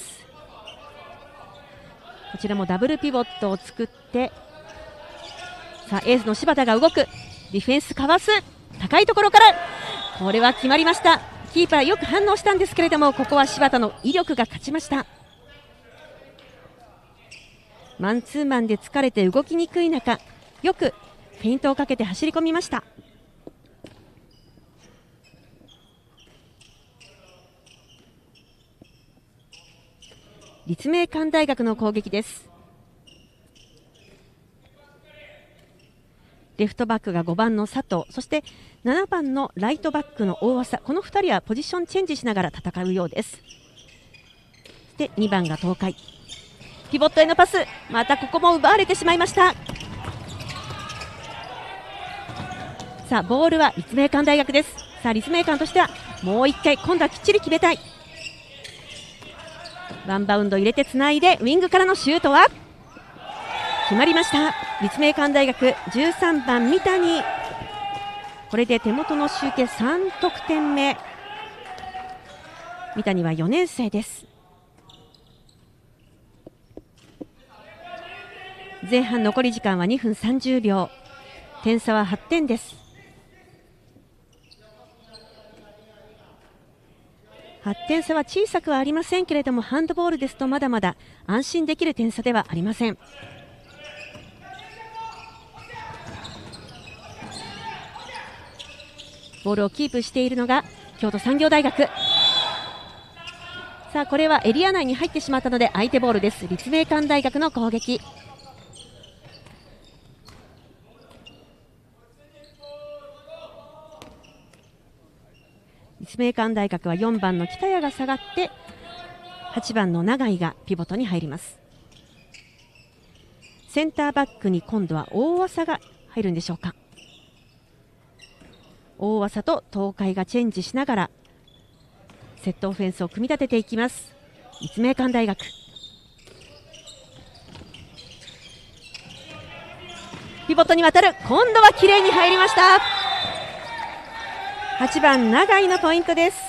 こちらもダブルピボットを作って、さあエースの柴田が動く、ディフェンスかわす、高いところからこれは決まりました。キーパーよく反応したんですけれども、ここは柴田の威力が勝ちました。マンツーマンで疲れて動きにくい中、よくフェイントをかけて走り込みました。立命館大学の攻撃です。レフトバックがごばんの佐藤、そしてななばんのライトバックの大浅、このふたりはポジションチェンジしながら戦うようです。でにばんが東海、ピボットへのパス、またここも奪われてしまいました。さあボールは立命館大学です。さあ立命館としてはもういっかい今度はきっちり決めたい。ワンバウンド入れてつないでウィングからのシュートは決まりました。立命館大学じゅうさんばん三谷、これで手元の集計さんとくてんめ。三谷はよねんせいです。前半残り時間はにふんさんじゅうびょう、点差ははってんです。はってん差は小さくはありませんけれども、ハンドボールですとまだまだ安心できる点差ではありません。ボールをキープしているのが京都産業大学。さあこれはエリア内に入ってしまったので相手ボールです。立命館大学の攻撃。立命館大学はよんばんの北谷が下がってはちばんの永井がピボットに入ります。センターバックに今度は大浅が入るんでしょうか。大浅と東海がチェンジしながらセットオフェンスを組み立てていきます。立命館大学、ピボットに渡る、今度は綺麗に入りました。はちばん永井のポイントです。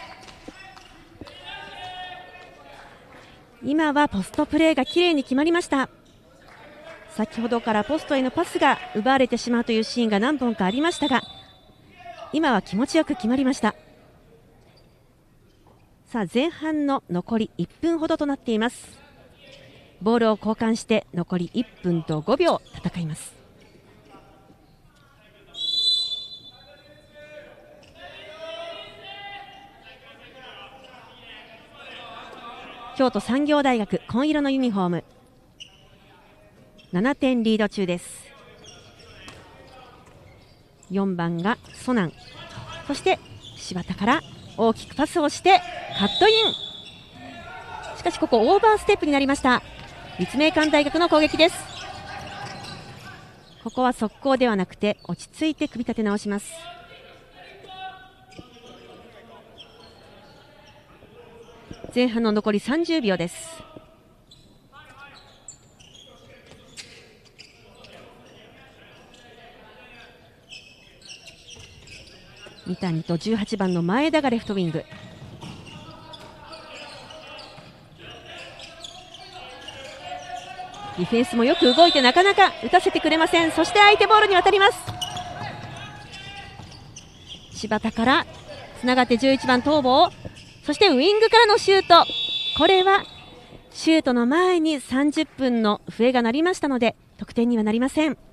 今はポストプレーが綺麗に決まりました。先ほどからポストへのパスが奪われてしまうというシーンが何本かありましたが、今は気持ちよく決まりました。さあ前半の残りいっぷんほどとなっています。 ボールを交換して残りいっぷんとごびょう戦います。京都産業大学紺色のユニフォーム、ななてんリード中です。よんばんがソナン、そして柴田から大きくパスをしてカットイン。しかしここオーバーステップになりました。立命館大学の攻撃です。ここは速攻ではなくて落ち着いて組み立て直します。前半の残りさんじゅうびょうです。三谷とじゅうはちばんの前田がレフトウィング。ディフェンスもよく動いてなかなか打たせてくれません。そして相手ボールに渡ります。柴田からつながってじゅういちばん東坊、そしてウイングからのシュート。これはシュートの前にさんじゅっぷんの笛が鳴りましたので得点にはなりません。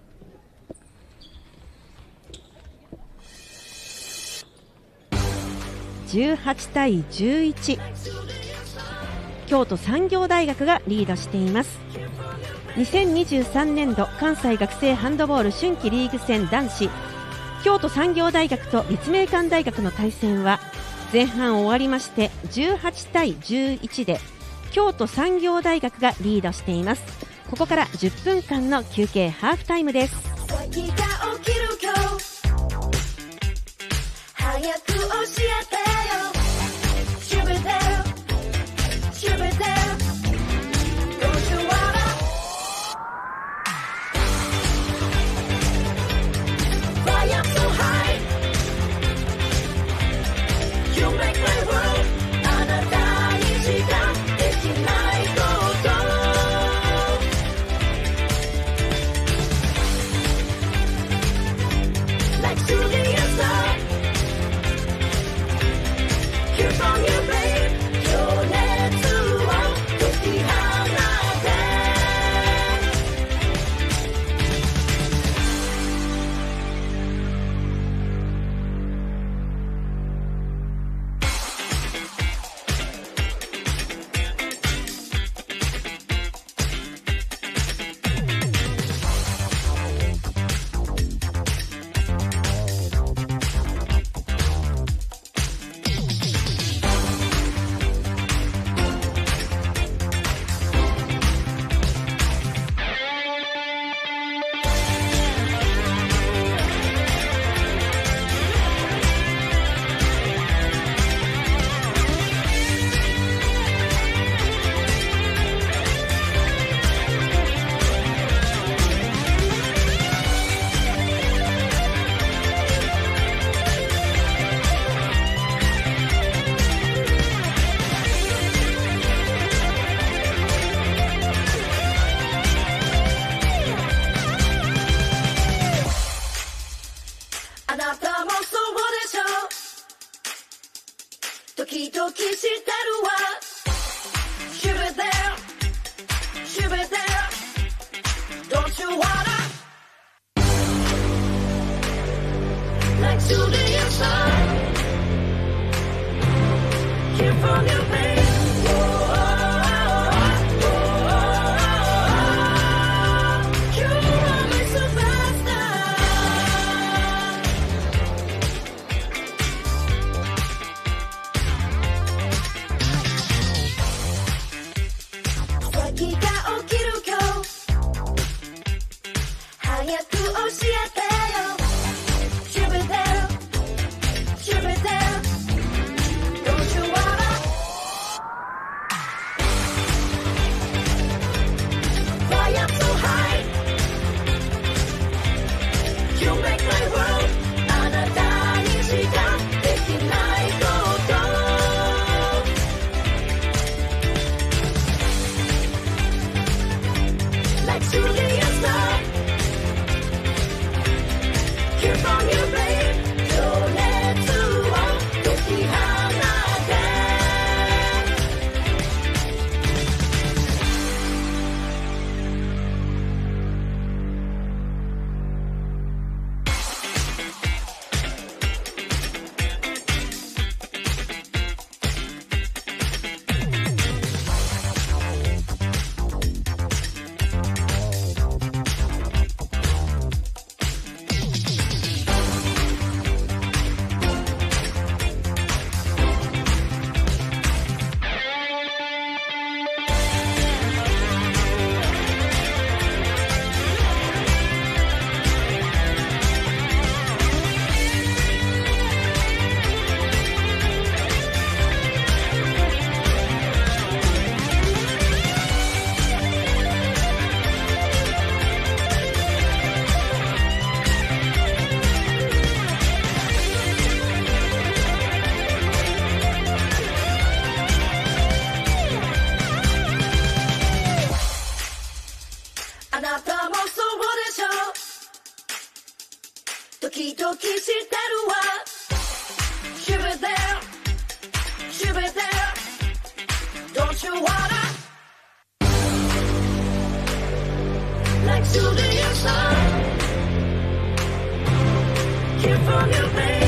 じゅうはちたいじゅういち、京都産業大学がリードしています。にせんにじゅうさんねんど関西学生ハンドボール春季リーグ戦男子、京都産業大学と立命館大学の対戦は前半終わりましてじゅうはちたいじゅういちで京都産業大学がリードしています。ここからじゅっぷんかんの休憩ハーフタイムです。 早く教えてよ。ドキドキしてるわ Should be there Should be there Don't you wanna Like to the inside Keep from your pain 々してるわ Should be there Should be there Don't you wanna Like shooting your star Keep from your pain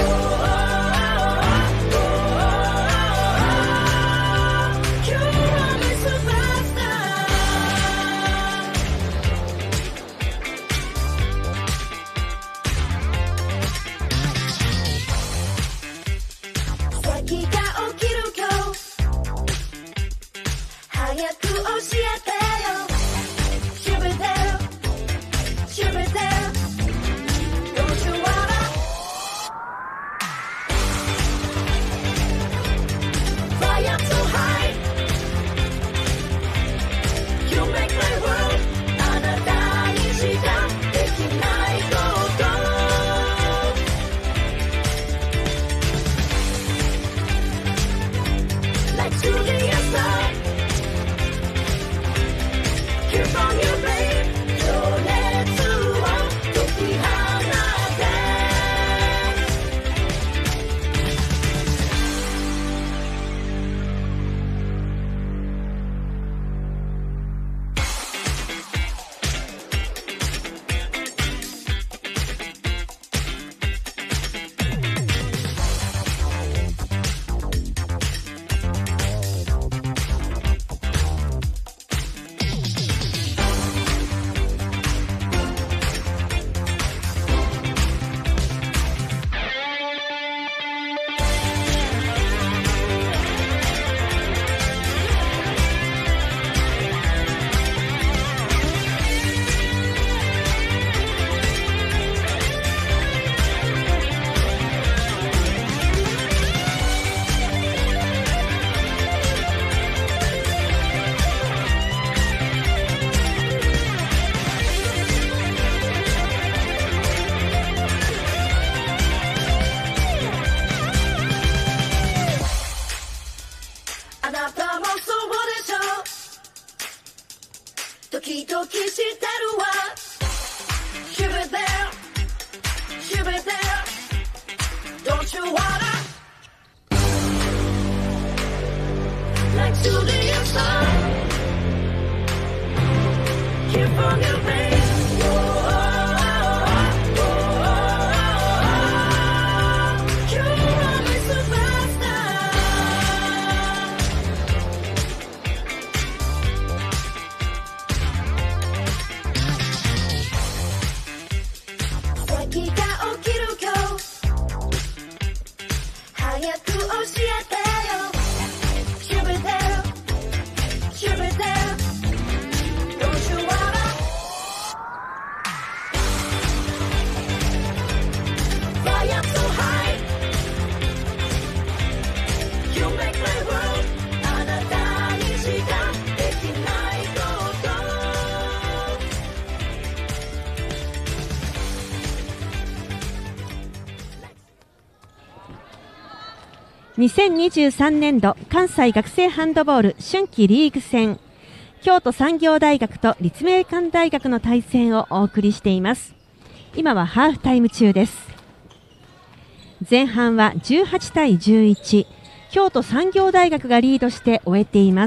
にせんにじゅうさんねんど関西学生ハンドボール春季リーグ戦、京都産業大学と立命館大学の対戦をお送りしています。今はハーフタイム中です。前半はじゅうはちたいじゅういち、京都産業大学がリードして終えています。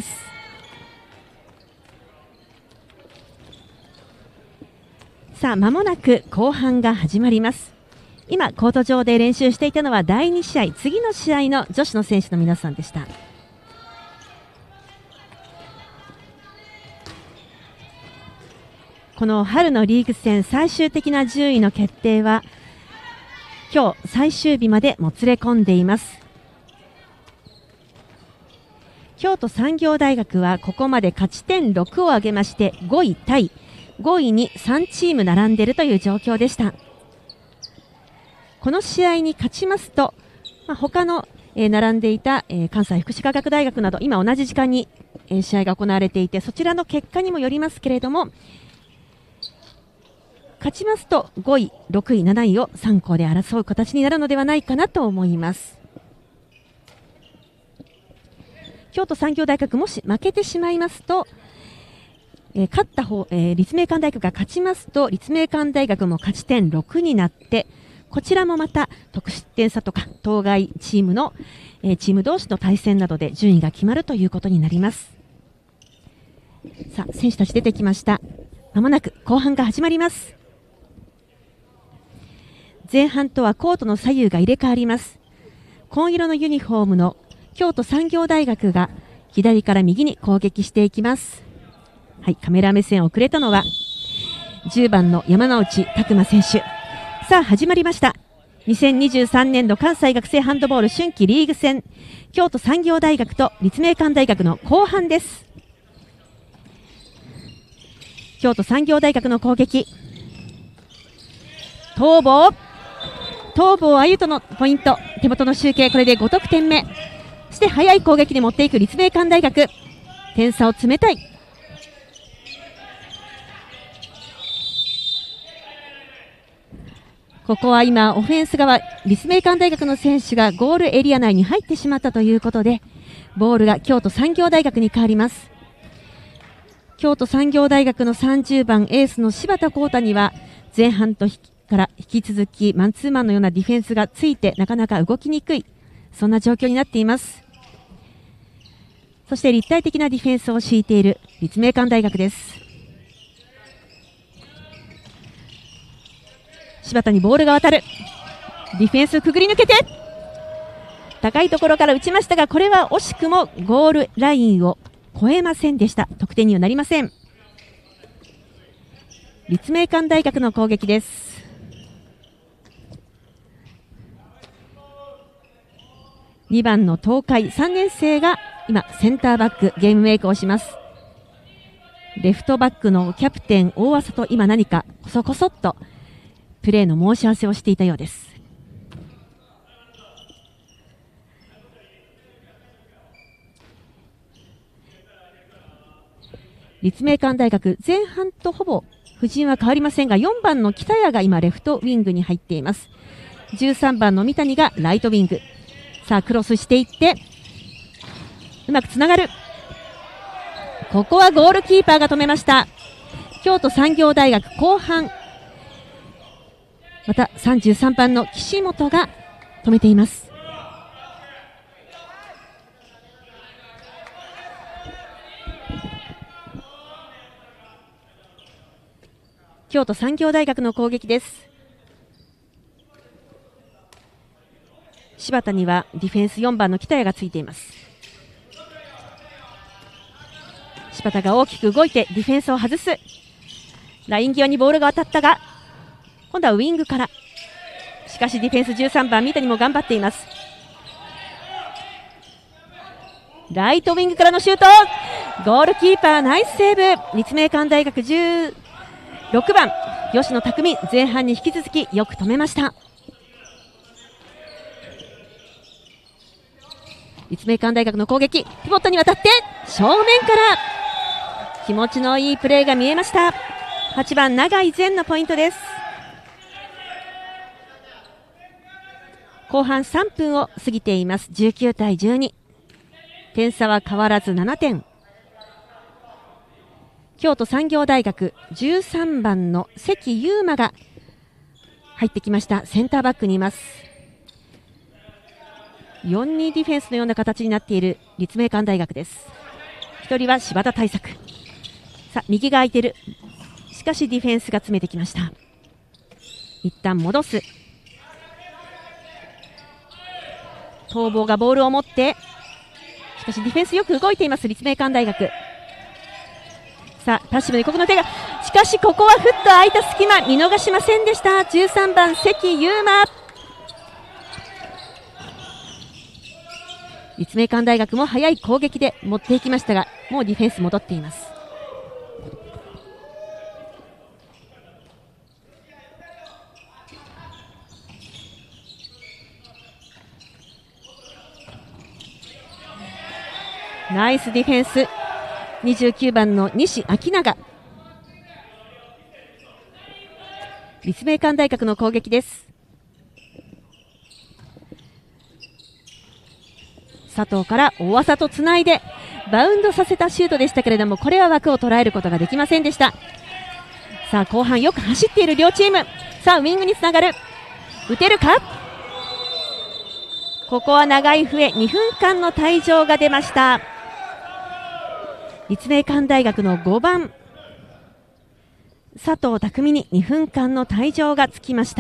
さあ、間もなく後半が始まります。今コート上で練習していたのはだいに試合、次の試合の女子の選手の皆さんでした。この春のリーグ戦最終的な順位の決定は今日最終日までもつれ込んでいます。京都産業大学はここまで勝ち点ろくを挙げましてごいタイ、ごいにさんチーム並んでいるという状況でした。この試合に勝ちますと、まあ、他の、えー、並んでいた、えー、関西福祉科学大学など今同じ時間に、えー、試合が行われていて、そちらの結果にもよりますけれども、勝ちますとごい、ろくい、なないをさん校で争う形になるのではないかなと思います。京都産業大学もし負けてしまいますと、えー、勝った方、えー、立命館大学が勝ちますと立命館大学も勝ち点ろくになって、 こちらもまた得失点差とか当該チームの、えー、チーム同士の対戦などで順位が決まるということになります。さあ選手たち出てきました。まもなく後半が始まります。前半とはコートの左右が入れ替わります。紺色のユニフォームの京都産業大学が左から右に攻撃していきます。はい、カメラ目線をくれたのはじゅうばんの山内拓磨選手。さあ始まりました。にせんにじゅうさんねん度関西学生ハンドボール春季リーグ戦、京都産業大学と立命館大学の後半です。京都産業大学の攻撃、東坊東坊あゆとのポイント、手元の集計これでご得点目。そして速い攻撃に持っていく立命館大学、点差を詰めたい。ここは今オフェンス側、立命館大学の選手がゴールエリア内に入ってしまったということで、ボールが京都産業大学に変わります。京都産業大学のさんじゅうばんエースの柴田浩太には前半とから引き続きマンツーマンのようなディフェンスがついてなかなか動きにくい、そんな状況になっています。そして立体的なディフェンスを敷いている立命館大学です。柴田にボールが渡る。ディフェンスくぐり抜けて高いところから打ちましたが、これは惜しくもゴールラインを越えませんでした。得点にはなりません。立命館大学の攻撃です。にばんの東海さんねん生が今センターバックゲームメイクをします。レフトバックのキャプテン大浅と今何かこそこそっとプレーの申し合わせをしていたようです。立命館大学前半とほぼ布陣は変わりませんが、よんばんの北谷が今レフトウィングに入っています。じゅうさんばんの三谷がライトウィング。さあクロスしていってうまくつながる。ここはゴールキーパーが止めました。京都産業大学後半、またさんじゅうさんばんの岸本が止めています。京都産業大学の攻撃です。柴田にはディフェンスよんばんの北谷がついています。柴田が大きく動いてディフェンスを外す。ライン際にボールが当たったが今度はウイングから。しかしディフェンスじゅうさんばん三谷も頑張っています。ライトウィングからのシュート、ゴールキーパーナイスセーブ。立命館大学じゅうろくばん吉野匠、前半に引き続きよく止めました。立命館大学の攻撃、ピボットに渡って正面から気持ちのいいプレーが見えました。はちばん永井善のポイントです。後半さんぷんを過ぎています。じゅうきゅうたいじゅうに、点差は変わらずななてん。京都産業大学じゅうさんばんの関優馬が入ってきました。センターバックにいます。よんにディフェンスのような形になっている立命館大学です。ひとりは柴田大作。さあ右が空いている。しかしディフェンスが詰めてきました。一旦戻す。東坊がボールを持って、しかしディフェンスよく動いています立命館大学。さあパッシブにここの手が、しかしここはふっと空いた隙間見逃しませんでした。じゅうさんばん関優馬。立命館大学も速い攻撃で持っていきましたが、もうディフェンス戻っています。ナイスディフェンス。にじゅうきゅうばんの西明永。立命館大学の攻撃です。佐藤から大浅とつないでバウンドさせたシュートでしたけれども、これは枠を捉えることができませんでした。さあ後半よく走っている両チーム。さあウイングにつながる。 打てるか。ここは長い笛、にふんかんの退場が出ました。立命館大学のごばん佐藤匠ににふんかんの退場がつきました。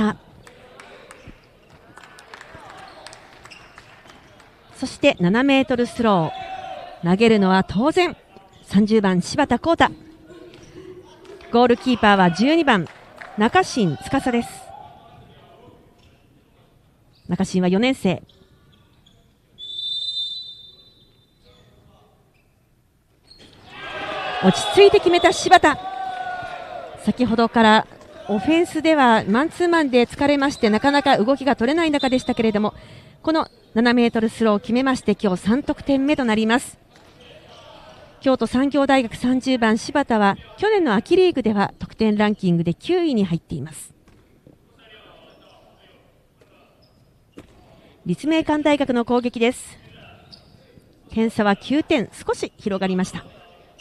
そしてななメートルスロー、投げるのは当然さんじゅうばん柴田浩太、ゴールキーパーはじゅうにばん中新司です。中新はよねん生。落ち着いて決めた柴田。先ほどからオフェンスではマンツーマンで疲れまして、なかなか動きが取れない中でしたけれども、このななメートルスローを決めまして、今日さん得点目となります。京都産業大学さんじゅうばん柴田は去年の秋リーグでは得点ランキングできゅういに入っています。立命館大学の攻撃です。点差はきゅうてん、少し広がりました。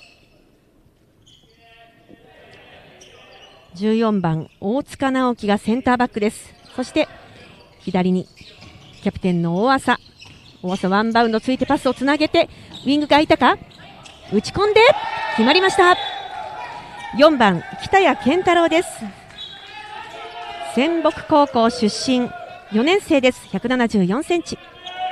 じゅうよんばん大塚直樹がセンターバックです。そして左にキャプテンの大浅。大浅ワンバウンドついてパスをつなげてウィングが空いたか、打ち込んで決まりました。よんばん北谷健太郎です。仙北高校出身、よねん生です。ひゃくななじゅうよんセンチ。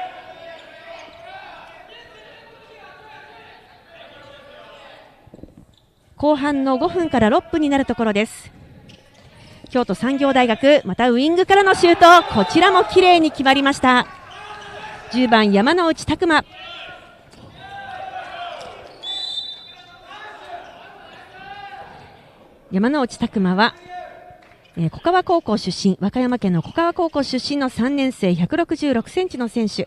後半のごふんからろっぷんになるところです。京都産業大学、またウイングからのシュート、こちらも綺麗に決まりました。じゅうばん山内拓磨。山内拓磨は、えー、小川高校出身、和歌山県の小川高校出身のさんねん生、ひゃくろくじゅうろくセンチの選手。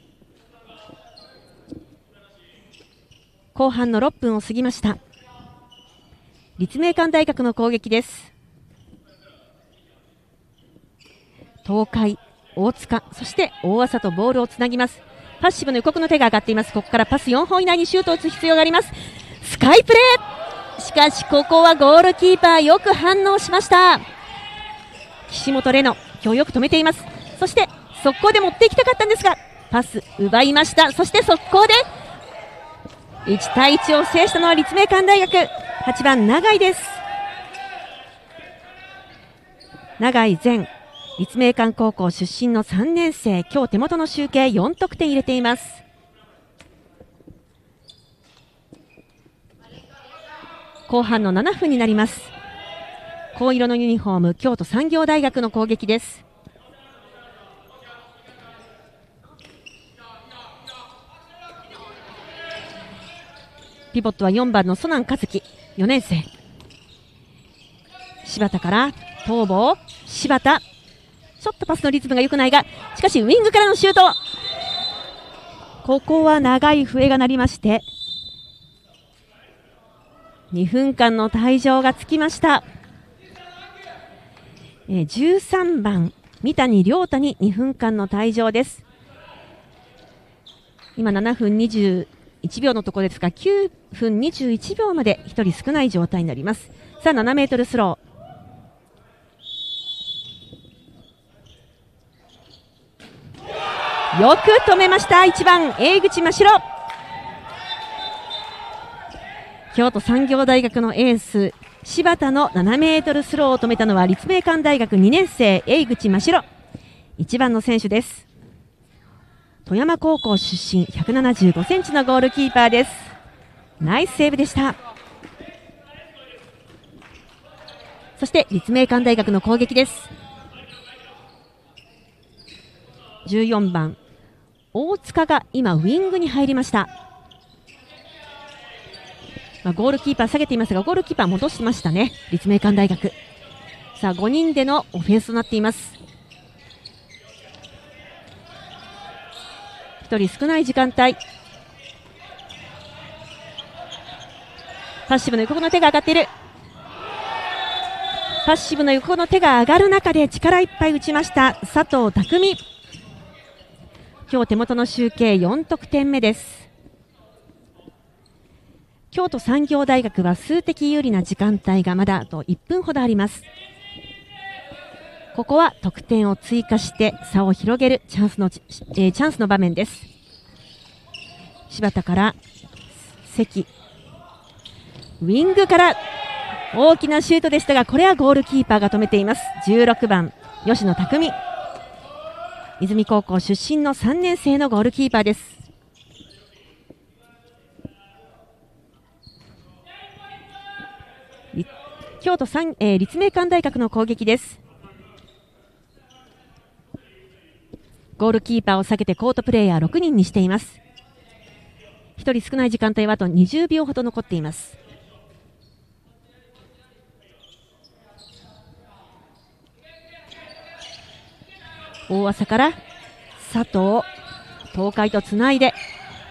後半のろっぷんを過ぎました。立命館大学の攻撃です。東海、大塚、そして大浅とボールをつなぎます。パッシブの予告の手が上がっています。ここからパスよんほん以内にシュートを打つ必要があります。スカイプレー、しかしここはゴールキーパーよく反応しました。岸本玲乃、今日よく止めています。そして速攻で持っていきたかったんですがパス奪いました。そして速攻でいちたいいちを制したのは立命館大学、はちばん永井です。永井前立命館高校出身のさんねん生、今日手元の集計よん得点入れています。後半のななふんになります。紺色のユニフォーム、京都産業大学の攻撃です。ピボットはよんばんのソナン和樹、よねん生。柴田から東坊、柴田、ちょっとパスのリズムが良くないが、しかしウィングからのシュート、ここは長い笛が鳴りましてにふんかんの退場がつきました。えー、じゅうさんばん三谷亮太ににふんかんの退場です。今ななふんにじゅういちびょうのところですが、きゅうふんにじゅういちびょうまでひとり少ない状態になります。さあななメートルスロー、よく止めました。いちばん英口真白、京都産業大学のエース柴田のななメートルスローを止めたのは立命館大学にねん生、英口真白、いちばんの選手です。富山高校出身、ひゃくななじゅうごセンチのゴールキーパーです。ナイスセーブでした。そして立命館大学の攻撃です。じゅうよんばん大塚が今ウィングに入りました。まあ、ゴールキーパー下げていますが、ゴールキーパー戻しましたね、立命館大学。さあごにんでのオフェンスとなっています。ひとり少ない時間帯、パッシブの横の手が上がっている。パッシブの横の手が上がる中で力いっぱい打ちました佐藤匠。今日手元の集計よん得点目です。京都産業大学は数的有利な時間帯がまだあといっぷんほどあります。 ここは得点を追加して差を広げるチャンスの、えー、チャンスの場面です。柴田から関、ウィングから大きなシュートでしたが、これはゴールキーパーが止めています。じゅうろくばん吉野匠、泉高校出身のさんねん生のゴールキーパーです。京都三、えー、立命館大学の攻撃です。ゴールキーパーを下げてコートプレーヤーろくにんにしています。ひとり少ない時間帯はあとにじゅうびょうほど残っています。大浅から佐藤、東海とつないで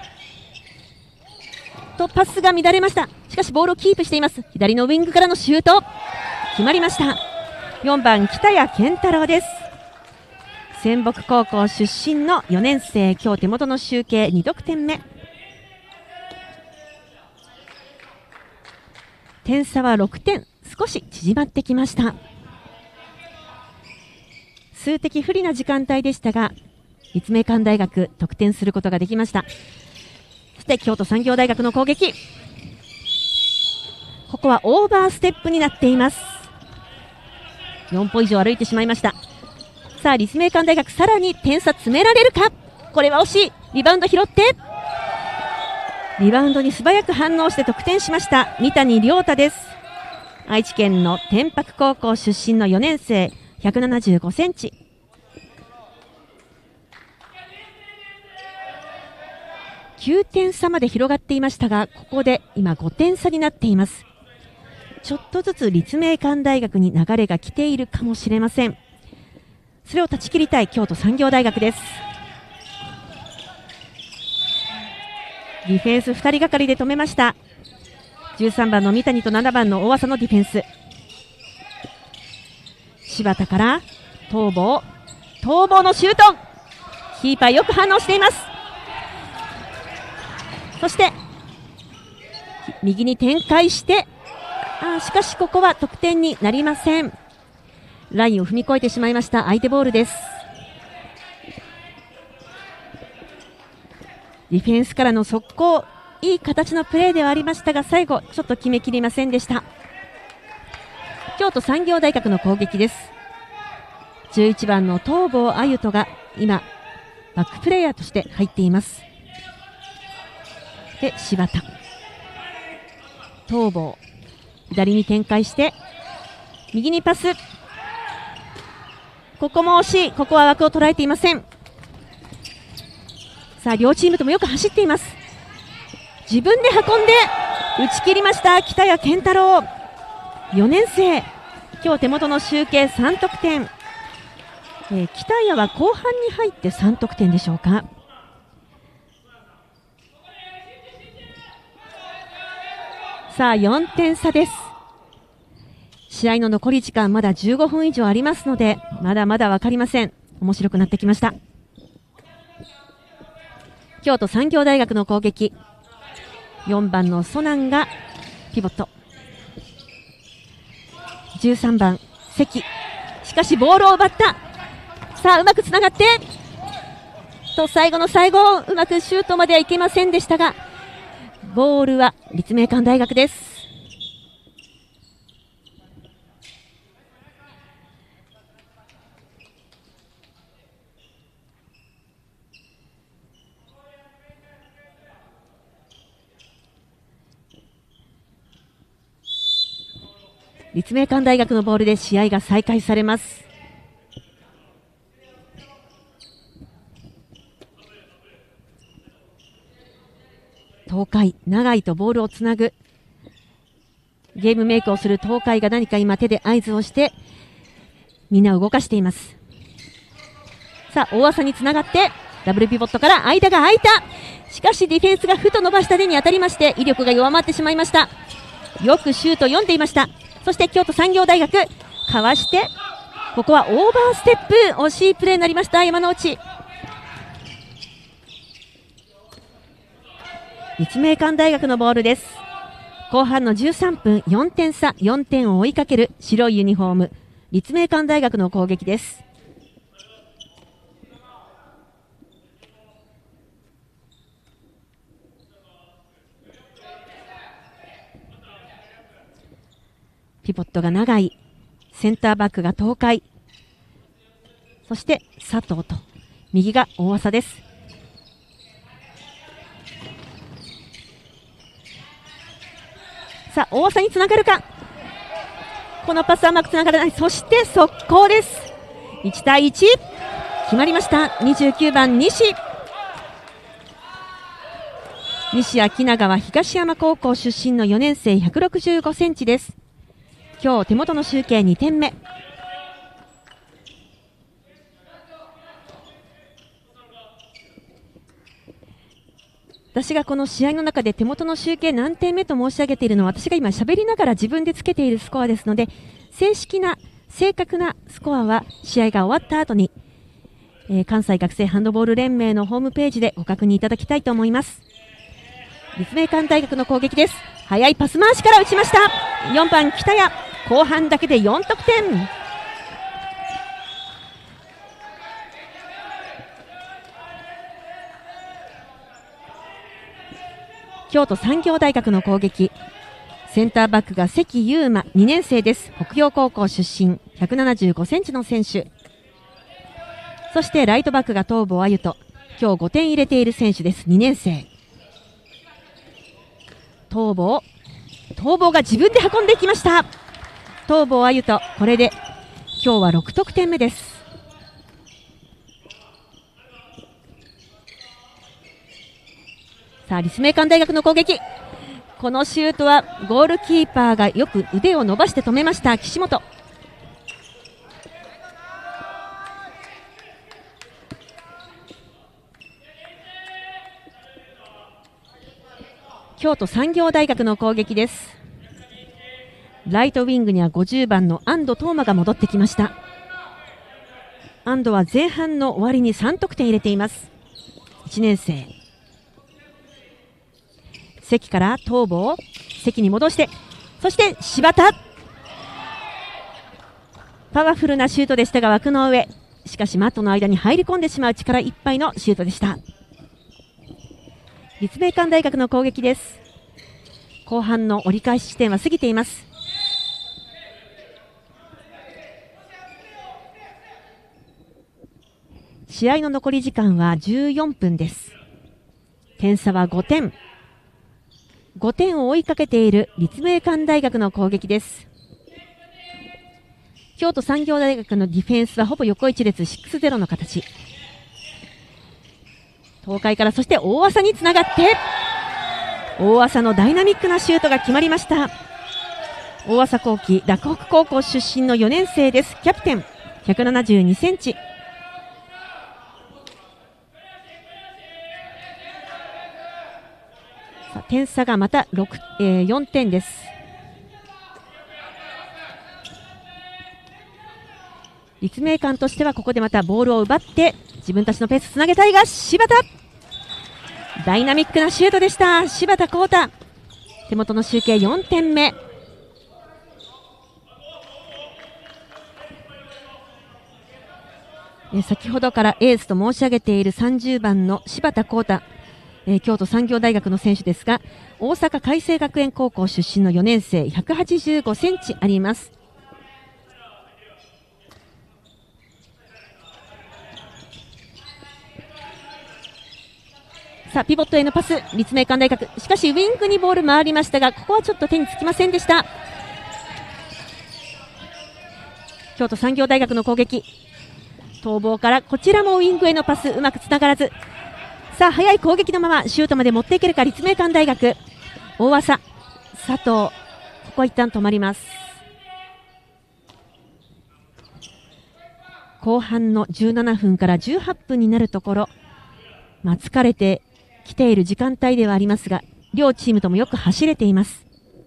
とパスが乱れました。しかしボールをキープしています。左のウィングからのシュート決まりました。よんばん北谷健太郎です。仙北高校出身のよねん生、今日手元の集計に得点目。点差はろくてん、少し縮まってきました。数的不利な時間帯でしたが、立命館大学得点することができました。そして京都産業大学の攻撃、ここはオーバーステップになっています。よん歩以上歩いてしまいました。さあ立命館大学、さらに点差詰められるか。これは惜しい。リバウンド拾って、リバウンドに素早く反応して得点しました三谷亮太です。愛知県の天白高校出身のよねん生、ひゃくななじゅうごセンチ。きゅうてん差まで広がっていましたが、ここで今ごてん差になっています。ちょっとずつ立命館大学に流れが来ているかもしれません。それを断ち切りたい京都産業大学です。ディフェンスふたりがかりで止めました。じゅうさんばんの三谷とななばんの大浅のディフェンス。柴田から東坊、東坊のシュート、キーパーよく反応しています。そして右に展開して、あしかしここは得点になりません。ラインを踏み越えてしまいました。相手ボールです。ディフェンスからの速攻、いい形のプレーではありましたが、最後ちょっと決めきりませんでした。京都産業大学の攻撃です。じゅういちばんの東坊あゆとが今バックプレーヤーとして入っています。で柴田、東坊、左に展開して右にパス、ここも惜しい。ここは枠を捉えていません。さあ両チームともよく走っています。自分で運んで打ち切りました北谷健太郎、よねん生、今日手元の集計さん得点。えー、北谷は後半に入ってさん得点でしょうか。さあよんてん差です。試合の残り時間まだじゅうごふん以上ありますので、まだまだ分かりません。面白くなってきました。京都産業大学の攻撃、よんばんのソナンがピボット、じゅうさんばん関、しかしボールを奪った。さあうまくつながってと、最後の最後うまくシュートまではいけませんでしたが、ボールは立命館大学です。立命館大学のボールで試合が再開されます。東海、長井とボールをつなぐ、ゲームメイクをする東海が何か今手で合図をしてみんなを動かしています。さあ大浅につながってダブルピボットから間が空いた。しかしディフェンスがふと伸ばした手に当たりまして威力が弱まってしまいました。よくシュート読んでいました。そして京都産業大学かわして、ここはオーバーステップ、惜しいプレーになりました山之内。立命館大学のボールです。後半のじゅうさんぷん、よんてん差、よんてんを追いかける白いユニフォーム立命館大学の攻撃です。ピボットが長い、センターバックが東海、そして佐藤と右が大浅です。さあ大浅につながるか、このパスはうまくつながらない。そして速攻です。いちたいいち決まりました。にじゅうきゅうばん西西秋長は東山高校出身のよねん生、ひゃくろくじゅうごセンチです。今日手元の集計にてんめ。私がこの試合の中で手元の集計何点目と申し上げているのは、私が今喋りながら自分でつけているスコアですので、正式な正確なスコアは試合が終わった後に、えー、関西学生ハンドボール連盟のホームページでご確認いただきたいと思います。立命館大学の攻撃です。速いパス回しから打ちました。よんばん北谷、後半だけでよんとくてん。京都産業大学の攻撃、センターバックが関優馬にねん生です。北陽高校出身、ひゃくななじゅうごセンチの選手。そしてライトバックが東坊あゆと、今日ごてん入れている選手です。にねん生。東坊東坊が自分で運んでいきました。東坊あゆと、これで今日はろくとくてんめです。さあ立命館大学の攻撃、このシュートはゴールキーパーがよく腕を伸ばして止めました。岸本、京都産業大学の攻撃です。ライトウィングにはごじゅうばんの安藤東馬が戻ってきました。安藤は前半の終わりにさんとくてん入れています。いちねん生。関から東坊、関に戻して、そして柴田、パワフルなシュートでしたが枠の上、しかしマットの間に入り込んでしまう力いっぱいのシュートでした。立命館大学の攻撃です。後半の折り返し地点は過ぎています。試合の残り時間はじゅうよんぷんです。点差はごてん。ごてんを追いかけている立命館大学の攻撃です。京都産業大学のディフェンスはほぼ横一列 ろくたいゼロ の形。東海からそして大浅につながって、大浅のダイナミックなシュートが決まりました。大浅幸輝、洛北高校出身のよねん生です。キャプテン、ひゃくななじゅうにセンチ。点差がまたろく、えー、よんてんです。立命館としてはここでまたボールを奪って自分たちのペースつなげたいが、柴田、ダイナミックなシュートでした。柴田幸太、手元の集計よんてんめ。えー、先ほどからエースと申し上げているさんじゅうばんの柴田幸太、えー、京都産業大学の選手ですが、大阪偕星学園高校出身のよねん生、ひゃくはちじゅうごセンチあります。さあピボットへのパス、立命館大学、しかしウィングにボール回りましたが、ここはちょっと手につきませんでした。京都産業大学の攻撃、逃亡からこちらもウィングへのパス、うまくつながらず、さあ速い攻撃のままシュートまで持っていけるか立命館大学。大浅、佐藤、ここは一旦止まります。後半のじゅうななふんからじゅうはっぷんになるところ、まあ、疲れてきている時間帯ではありますが、両チームともよく走れています。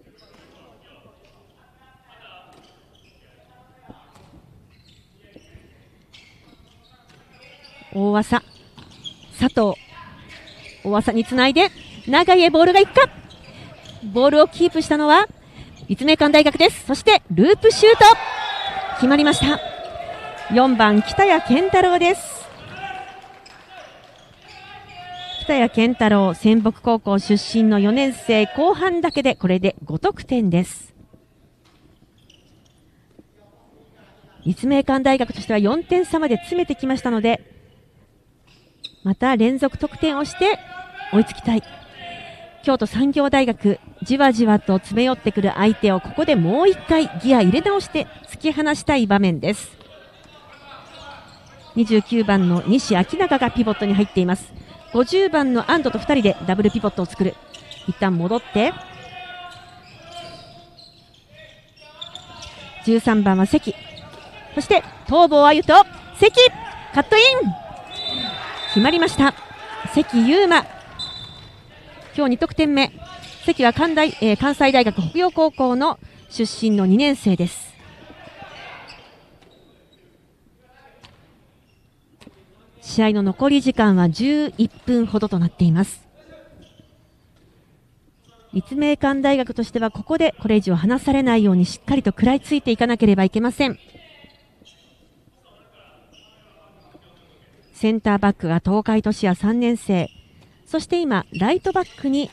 大浅、佐藤、大浅につないで長いへボールがいくか。ボールをキープしたのは立命館大学です。そしてループシュート決まりました。よんばん北谷健太郎です。北谷健太郎、仙北高校出身のよねん生、後半だけでこれでご得点です。立命館大学としてはよんてん差まで詰めてきましたので、また連続得点をして追いつきたい。京都産業大学、じわじわと詰め寄ってくる相手をここでもういっかいギア入れ直して突き放したい場面です。にじゅうきゅうばんの西明永がピボットに入っています。ごじゅうばんの安藤とふたりでダブルピボットを作る。一旦戻ってじゅうさんばんは関、そして東坊あゆと関、カットイン決まりました。関優馬、今日に得点目。関は関大、えー、関西大学北陽高校の出身のにねん生です。試合の残り時間はじゅういっぷんほどとなっています。立命館大学としてはここでこれ以上離されないようにしっかりと食らいついていかなければいけません。センターバックが東海俊也さんねん生、そして今ライトバックに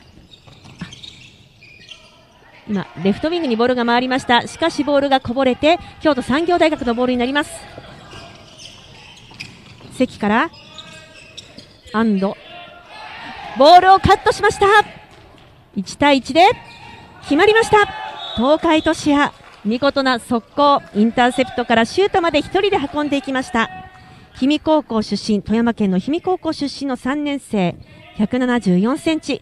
今レフトウィングにボールが回りました。しかしボールがこぼれて京都産業大学のボールになります。関から安藤、ボールをカットしました。いちたいいちで決まりました。東海俊也、見事な速攻、インターセプトからシュートまでひとりで運んでいきました。氷見高校出身、富山県の氷見高校出身のさんねん生、ひゃくななじゅうよんセンチ。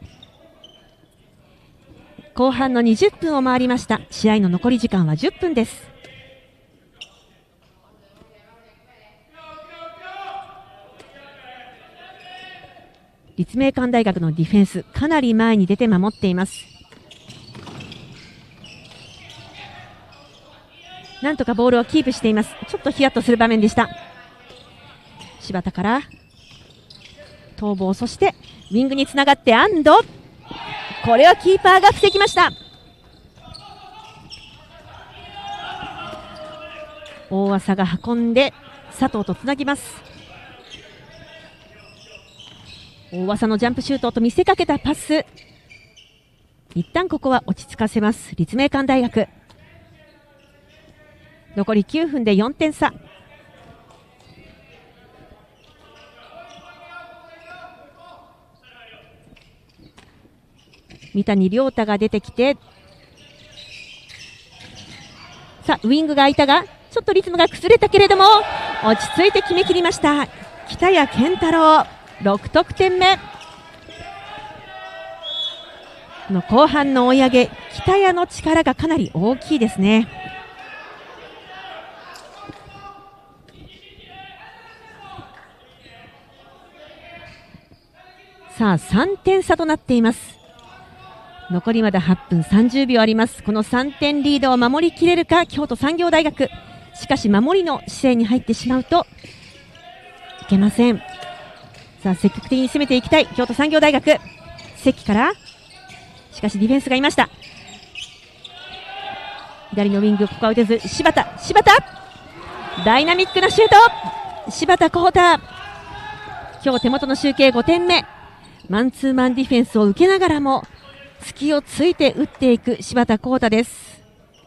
後半のにじゅっぷんを回りました。試合の残り時間はじゅっぷんです。立命館大学のディフェンス、かなり前に出て守っています。なんとかボールをキープしています。ちょっとヒヤッとする場面でした。柴田から逃亡、そしてウィングにつながって安藤、これはキーパーが防ぎました。大浅が運んで佐藤とつなぎます。大浅のジャンプシュートと見せかけたパス、一旦ここは落ち着かせます立命館大学。残りきゅうふんでよんてん差。三谷亮太が出てきて、さあウィングが空いたがちょっとリズムが崩れたけれども落ち着いて決めきりました。北谷健太郎ろく得点目。の後半の追い上げ、北谷の力がかなり大きいですね。さあさんてん差となっています。残りまだはっぷんさんじゅうびょうあります。このさんてんリードを守りきれるか京都産業大学。しかし守りの姿勢に入ってしまうといけません。さあ積極的に攻めていきたい京都産業大学。関から、しかしディフェンスがいました。左のウィング、ここは打てず、柴田柴田ダイナミックなシュート、柴田浩太、今日手元の集計ごてんめ。マンツーマンディフェンスを受けながらも隙をついて打っていく柴田浩太です。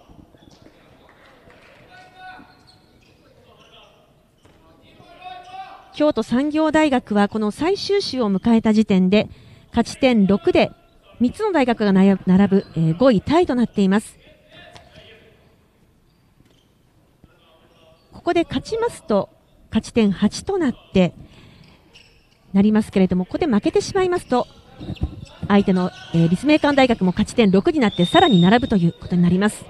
京都産業大学はこの最終週を迎えた時点で勝ち点ろくでみっつの大学が並ぶ、えー、ごいタイとなっています。ここで勝ちますと勝ち点はちとなってなりますけれども、ここで負けてしまいますと相手の、えー、立命館大学も勝ち点ろくになってさらに並ぶということになります。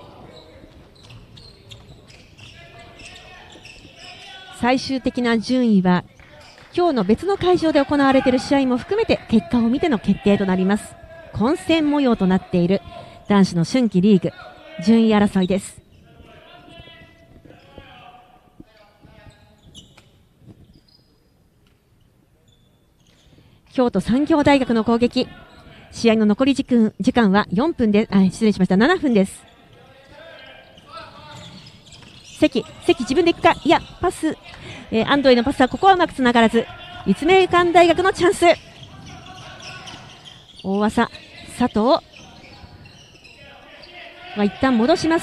最終的な順位は今日の別の会場で行われている試合も含めて結果を見ての決定となります。混戦模様となっている男子の春季リーグ順位争いです。京都産業大学の攻撃、試合の残り時間、時間はよんぷんで、あ、失礼しました、ななふんです。 関関自分で行くか、いやパス、えー、安藤へのパスはここはうまくつながらず、立命館大学のチャンス。大浅佐藤は一旦戻します。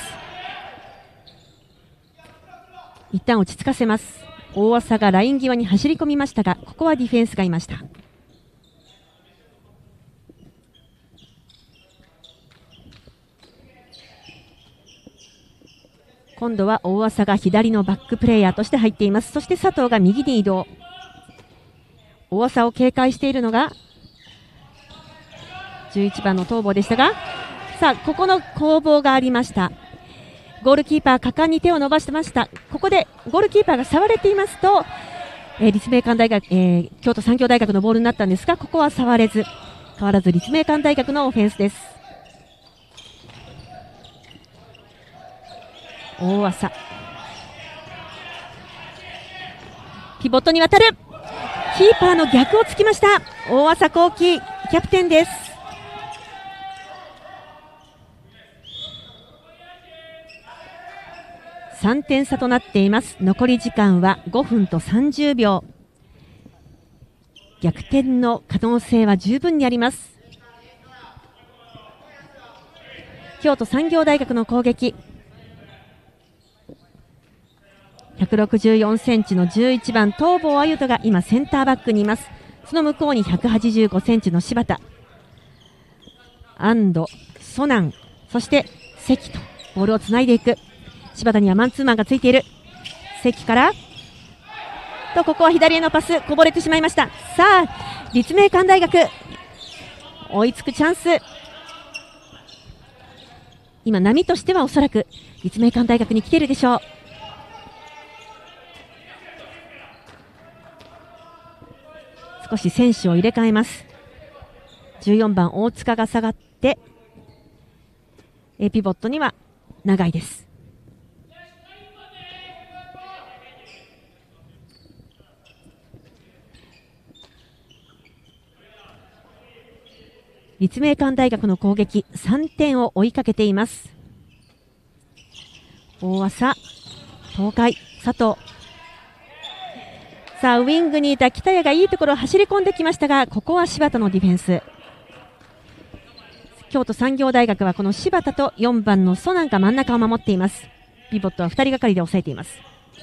一旦落ち着かせます。大浅がライン際に走り込みましたが、ここはディフェンスがいました。今度は大浅が左のバックプレーヤーとして入っています。そして佐藤が右に移動。大浅を警戒しているのがじゅういちばんの東坊でしたが、さあここの攻防がありました。ゴールキーパー果敢に手を伸ばしてました。ここでゴールキーパーが触れていますと、えー、立命館大学、えー、京都産業大学のボールになったんですが、ここは触れず、変わらず立命館大学のオフェンスです。大浅ピボットに渡る、キーパーの逆をつきました。大浅幸輝キャプテンです。さんてん差となっています。残り時間はごふんとさんじゅうびょう。逆転の可能性は十分にあります。京都産業大学の攻撃、ひゃくろくじゅうよんセンチのじゅういちばん東坊亜由斗が今センターバックにいます。その向こうにひゃくはちじゅうごセンチの柴田、安藤、蘇南、そして関とボールをつないでいく。柴田にはマンツーマンがついている。関からと、ここは左へのパスこぼれてしまいました。さあ立命館大学追いつくチャンス。今波としてはおそらく立命館大学に来ているでしょう。少し選手を入れ替えます。じゅうよんばん大塚が下がって、えピボットには長井です。立命館大学の攻撃さんてんを追いかけています。大浅、東海、佐藤、さあウィングにいた北谷がいいところを走り込んできましたが、ここは柴田のディフェンス。京都産業大学はこの柴田とよんばんの蘇南が真ん中を守っています。ピボットはふたりがかりで抑えています。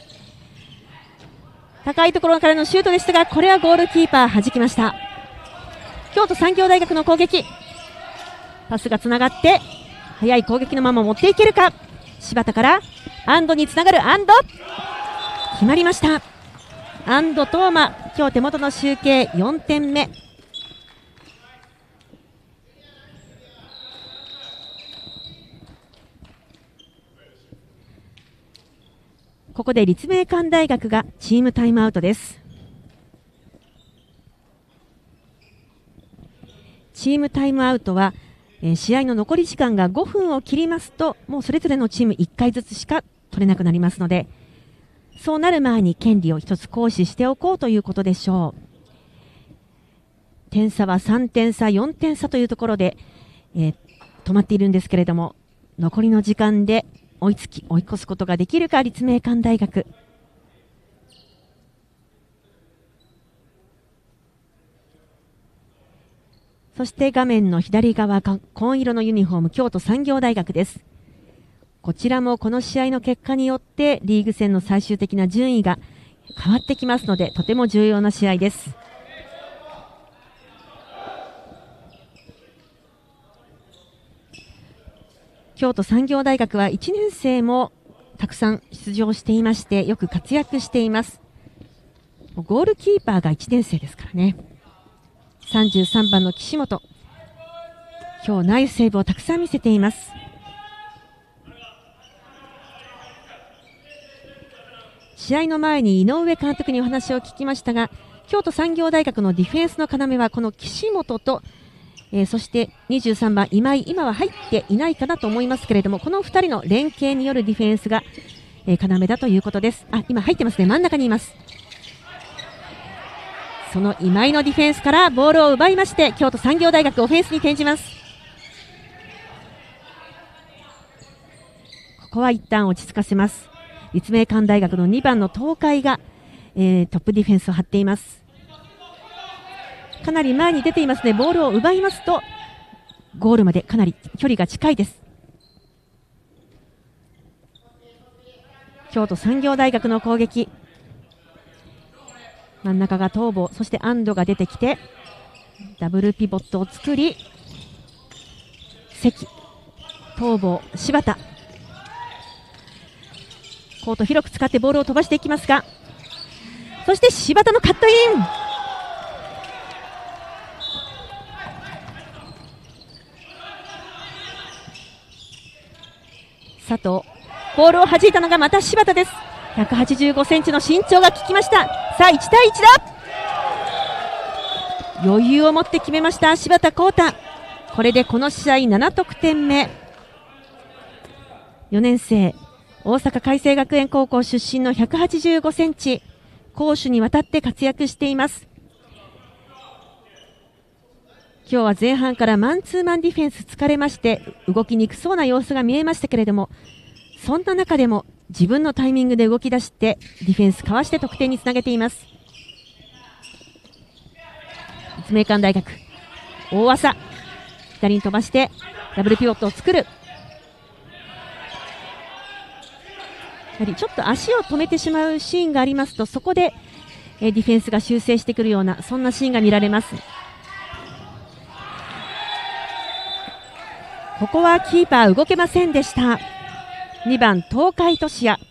高いところからのシュートでしたが、これはゴールキーパー弾きました。京都産業大学の攻撃、パスがつながって速い攻撃のまま持っていけるか。柴田から安藤につながる。安藤決まりました。安藤東馬、今日手元の集計よんてんめ。ここで立命館大学がチームタイムアウトです。チームタイムアウトは、えー、試合の残り時間がごふんを切りますと、もうそれぞれのチームいっかいずつしか取れなくなりますので、そうなる前に権利を一つ行使しておこうということでしょう。点差はさんてん差、よんてん差というところで、えー、止まっているんですけれども、残りの時間で追いつき追い越すことができるか立命館大学。そして画面の左側が紺色のユニフォーム、京都産業大学です。こちらもこの試合の結果によってリーグ戦の最終的な順位が変わってきますので、とても重要な試合です。京都産業大学はいちねん生もたくさん出場していまして、よく活躍しています。ゴールキーパーがいちねん生ですからね。さんじゅうさんばんの岸本、今日ナイスセーブをたくさん見せています。試合の前に井上監督にお話を聞きましたが、京都産業大学のディフェンスの要はこの岸本と、えー、そしてにじゅうさんばん今井、今は入っていないかなと思いますけれども、このふたりの連携によるディフェンスが、えー、要だということです。あ、今入ってますね。真ん中にいます。その今井のディフェンスからボールを奪いまして、京都産業大学オフェンスに転じます。ここは一旦落ち着かせます。 立命館大学のにばんの東海が、えー、トップディフェンスを張っています。かなり前に出ていますね。ボールを奪いますとゴールまでかなり距離が近いです。京都産業大学の攻撃、真ん中が東坊、そして安藤が出てきてダブルピボットを作り、関、東坊、柴田、コート広く使ってボールを飛ばしていきますが、そして柴田のカットイン、佐藤、ボールを弾いたのがまた柴田です。ひゃくはちじゅうごセンチの身長が効きました。さあいちたいいちだ、余裕を持って決めました柴田浩太。これでこの試合なな得点目。よねん生、大阪偕星学園高校出身のひゃくはちじゅうごセンチ、攻守にわたって活躍しています。今日は前半からマンツーマンディフェンス疲れまして動きにくそうな様子が見えましたけれども、そんな中でも自分のタイミングで動き出してディフェンスかわして得点につなげています。立命館大学、大浅、左に飛ばしてダブルピボットを作る。やはりちょっと足を止めてしまうシーンがありますと、そこでディフェンスが修正してくるような、そんなシーンが見られます。ここはキーパー動けませんでした。にばん東海俊也、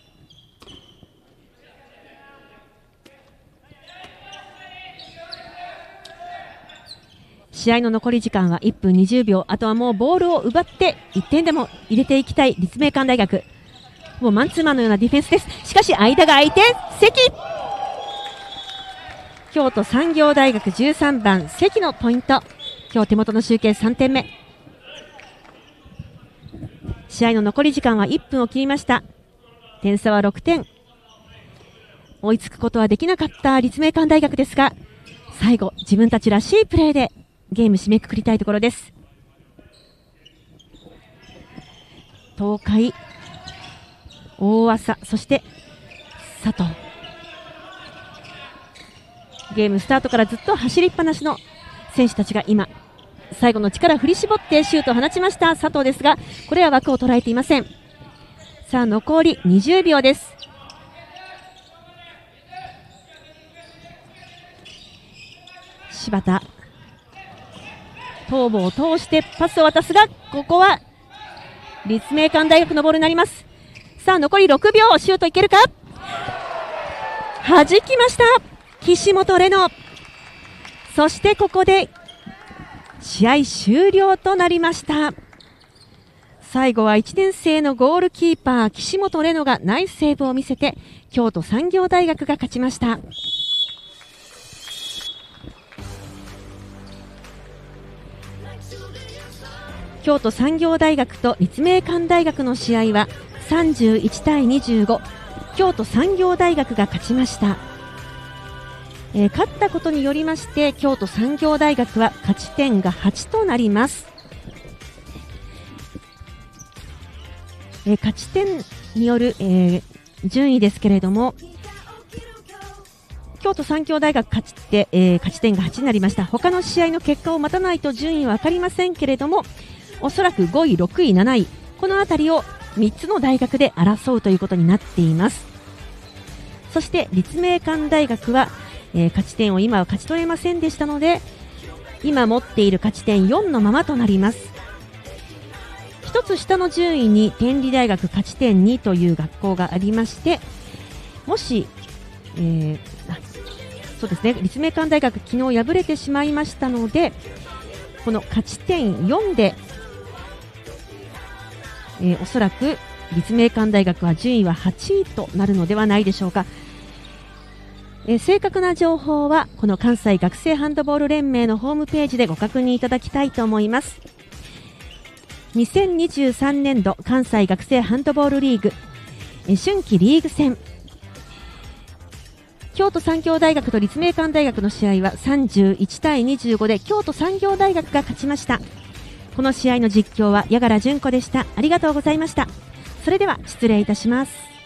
試合の残り時間はいっぷんにじゅうびょう。あとはもうボールを奪っていってんでも入れていきたい立命館大学。もうマンツーマンのようなディフェンスです。しかし間が空いて関、京都産業大学じゅうさんばん関のポイント。今日手元の集計さんてんめ。試合の残り時間はいっぷんを切りました。点差はろくてん。追いつくことはできなかった立命館大学ですが、最後自分たちらしいプレーでゲーム締めくくりたいところです。東海、大浅、そして佐藤、ゲームスタートからずっと走りっぱなしの選手たちが今最後の力振り絞ってシュートを放ちました佐藤ですが、これは枠を捉えていません。さあ残りにじゅうびょうです。柴田、頭部を通してパスを渡すが、ここは立命館大学のボールになります。さあ残りろくびょう、シュートいけるか、弾きました岸本レノ。そしてここで試合終了となりました。最後はいちねん生のゴールキーパー岸本レノがナイスセーブを見せて京都産業大学が勝ちました。京都産業大学と立命館大学の試合はさんじゅういちたいにじゅうご、京都産業大学が勝ちました。えー、勝ったことによりまして京都産業大学は勝ち点がはちとなります。えー、勝ち点による、えー、順位ですけれども、京都産業大学勝ちって、えー、勝ち点がはちになりました。他の試合の結果を待たないと順位は分かりませんけれども、おそらくごい、ろくい、なない、このあたりをみっつの大学で争うということになっています。そして立命館大学はえー、勝ち点を今は勝ち取れませんでしたので、今持っている勝ち点よんのままとなります。一つ下の順位に天理大学勝ち点にという学校がありまして、もし、えー、そうですね、立命館大学昨日敗れてしまいましたので、この勝ち点よんで、えー、おそらく立命館大学は順位ははちいとなるのではないでしょうか。えー、正確な情報はこの関西学生ハンドボール連盟のホームページでご確認いただきたいと思います。にせんにじゅうさんねんど関西学生ハンドボールリーグ、えー、春季リーグ戦、京都産業大学と立命館大学の試合はさんじゅういちたいにじゅうごで京都産業大学が勝ちました。この試合の実況は矢柄純子でした。ありがとうございました。それでは失礼いたします。